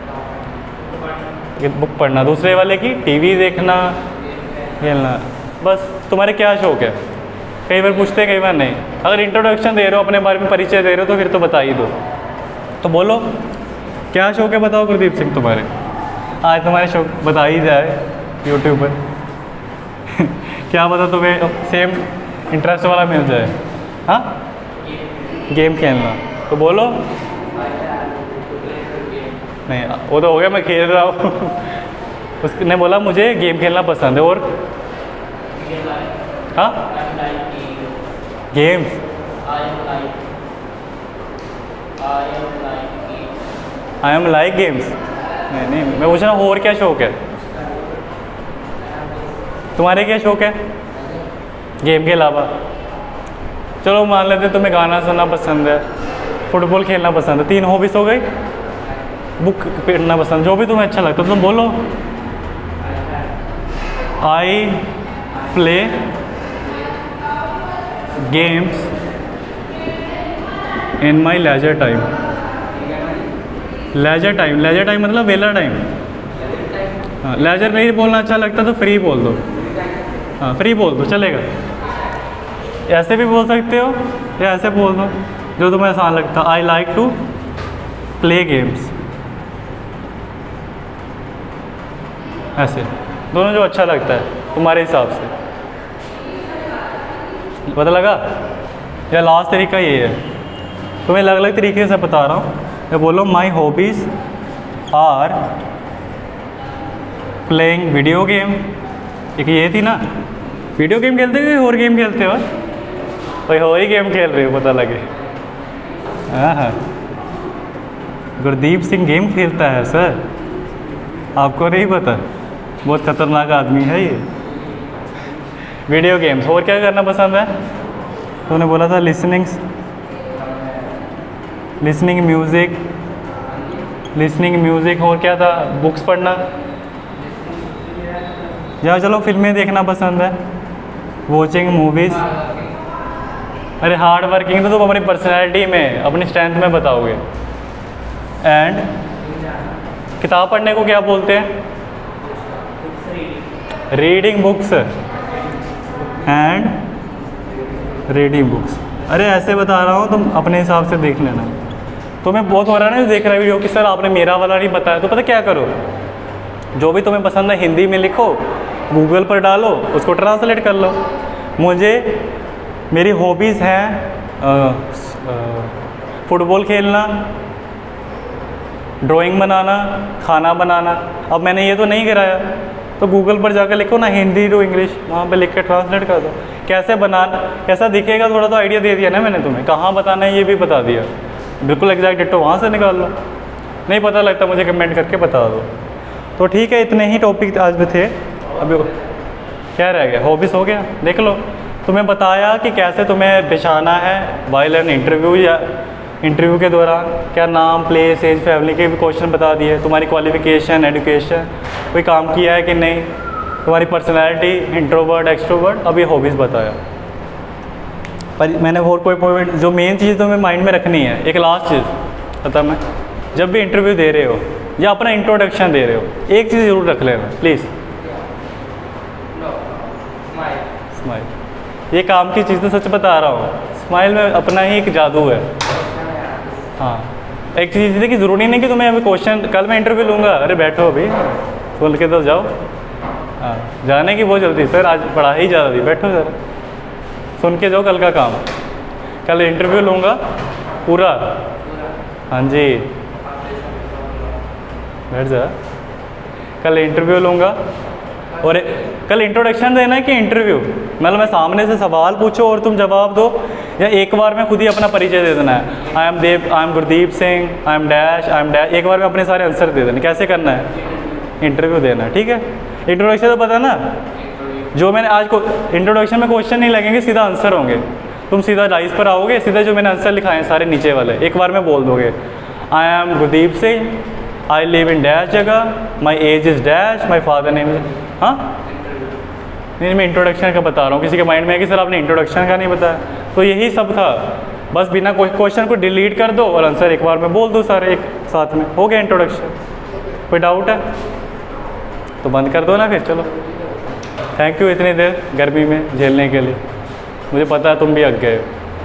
बुक पढ़ना। दूसरे वाले की टीवी देखना, खेलना। बस तुम्हारे क्या शौक है, कई बार पूछते हैं कई बार नहीं। अगर इंट्रोडक्शन दे रहे हो, अपने बारे में परिचय दे रहे हो, तो फिर तो बता ही दो। तो बोलो क्या शौक है, बताओ गुरदीप सिंह तुम्हारे। आज तुम्हारे शौक बता ही जाए यूट्यूब पर क्या पता तुम्हें सेम इंटरेस्ट वाला मिल जाए। हाँ, गेम खेलना। तो बोलो नहीं, वो तो हो गया मैं खेल रहा हूँ उसने बोला मुझे गेम खेलना पसंद है। और हाँ, games. I am like games. नहीं नहीं, मैं पूछ रहा हूँ और क्या शौक है तुम्हारे, क्या शौक है गेम के अलावा। चलो मान लेते हैं तुम्हें गाना सुनना पसंद है, फुटबॉल खेलना पसंद है, तीन हॉबीज हो गई। बुक पढ़ना पसंद, जो भी तुम्हें अच्छा लगता है तुम बोलो। I play games in my leisure time. Leisure time, leisure time मतलब वेला टाइम। हाँ, लेजर नहीं बोलना अच्छा लगता तो फ्री बोल दो। हाँ, फ्री बोल दो चलेगा। ऐसे भी बोल सकते हो या ऐसे बोल दो, जो तुम्हें आसान लगता। I like to play games, ऐसे दोनों जो अच्छा लगता है तुम्हारे हिसाब से। पता लगा? या लास्ट तरीका ये है, तुम्हें अलग अलग तरीके से बता रहा हूँ। या बोलो my hobbies are playing video game. एक ये थी ना, वीडियो गेम खेलते हो और गेम खेलते हो, कोई और ही गेम खेल रहे हो पता लगे। हाँ हाँ, गुरदीप सिंह गेम खेलता है सर, आपको नहीं पता। बहुत खतरनाक आदमी है ये। Video games. और क्या करना पसंद है तूने बोला था? Listenings, listening music, listening music. और क्या था? बुक्स पढ़ना। या चलो फिल्में देखना पसंद है, वॉचिंग मूवीज़। अरे हार्ड वर्किंग तो तुम अपनी पर्सनैलिटी में, अपनी स्ट्रेंथ में बताओगे। एंड किताब पढ़ने को क्या बोलते हैं? Reading books. And reading books. अरे ऐसे बता रहा हूँ, तुम अपने हिसाब से देख लेना। तुम्हें बहुत हो रहा है ना जो देख रहा है वीडियो कि सर आपने मेरा वाला नहीं बताया, तो पता क्या करो, जो भी तुम्हें पसंद है हिंदी में लिखो, गूगल पर डालो, उसको ट्रांसलेट कर लो। मुझे मेरी हॉबीज़ हैं फुटबॉल खेलना, ड्राइंग बनाना, खाना बनाना। अब मैंने ये तो नहीं कराया, तो गूगल पर जाकर लिखो ना हिंदी टू इंग्लिश, वहाँ पे लिख के ट्रांसलेट कर दो। कैसे बनाना, कैसा दिखेगा, थोड़ा तो आइडिया दे दिया ना मैंने तुम्हें। कहाँ बताना है ये भी बता दिया, बिल्कुल एग्जैक्ट डिट्टो वहाँ से निकाल लो। नहीं पता लगता मुझे कमेंट करके बता दो। तो ठीक है, इतने ही टॉपिक आज में थे। अभी क्या रह गया? हॉबीज़ हो गया। देख लो, तुम्हें बताया कि कैसे तुम्हें बिछाना है वाइल एन इंटरव्यू, या इंटरव्यू के दौरान क्या नाम, प्लेस, एज, फैमिली के भी क्वेश्चन बता दिए। तुम्हारी क्वालिफिकेशन, एजुकेशन, कोई काम किया है कि नहीं, तुम्हारी पर्सनैलिटी, इंट्रोवर्ट, एक्सट्रोवर्ट। अभी हॉबीज़ बताया। पर मैंने और कोई पॉइंट, जो मेन चीज़ तुम्हें माइंड में रखनी है, एक लास्ट चीज़ पता, मैं जब भी इंटरव्यू दे रहे हो या अपना इंट्रोडक्शन दे रहे हो, एक चीज़ ज़रूर रख लेना प्लीज़, स्माइल। ये काम की चीज़ तो सच बता रहा हूँ, स्माइल में अपना ही एक जादू है। हाँ, एक चीज़ थी कि ज़रूरी नहीं कि तुम्हें अभी क्वेश्चन, कल मैं इंटरव्यू लूँगा, अरे बैठो अभी बोल के तो जाओ। हाँ, जाने की बहुत जल्दी सर, आज पढ़ाई ज़्यादा थी, बैठो सर। सुन के जाओ कल का काम। कल इंटरव्यू लूँगा पूरा। हाँ जी, बैठ जा। कल इंटरव्यू लूँगा और कल इंट्रोडक्शन देना है कि इंटरव्यू, मतलब मैं सामने से सवाल पूछो और तुम जवाब दो, या एक बार में खुद ही अपना परिचय दे देना है। I am Dev, I am Gurdeep Singh, I am dash, I am dash, एक बार में अपने सारे आंसर दे देने। कैसे करना है? इंटरव्यू देना है, ठीक है। इंट्रोडक्शन तो पता है ना, जो मैंने आज को इंट्रोडक्शन में क्वेश्चन नहीं लगेंगे, सीधा आंसर होंगे। तुम सीधा डाइस पर आओगे, सीधा जो मैंने आंसर लिखाए हैं सारे नीचे वाले एक बार में बोल दोगे। I am Gurdeep Singh, I live in dash जगह, my age is dash, my father name is. हाँ नहीं, मैं इंट्रोडक्शन का बता रहा हूँ। किसी के माइंड में है कि सर आपने इंट्रोडक्शन का नहीं बताया, तो यही सब था। बस बिना क्वेश्चन को डिलीट कर दो और आंसर एक बार में बोल दो सारे एक साथ में, हो गया इंट्रोडक्शन। कोई डाउट है तो बंद कर दो ना फिर। चलो, थैंक यू इतनी देर गर्मी में झेलने के लिए। मुझे पता है तुम भी अग गए हो।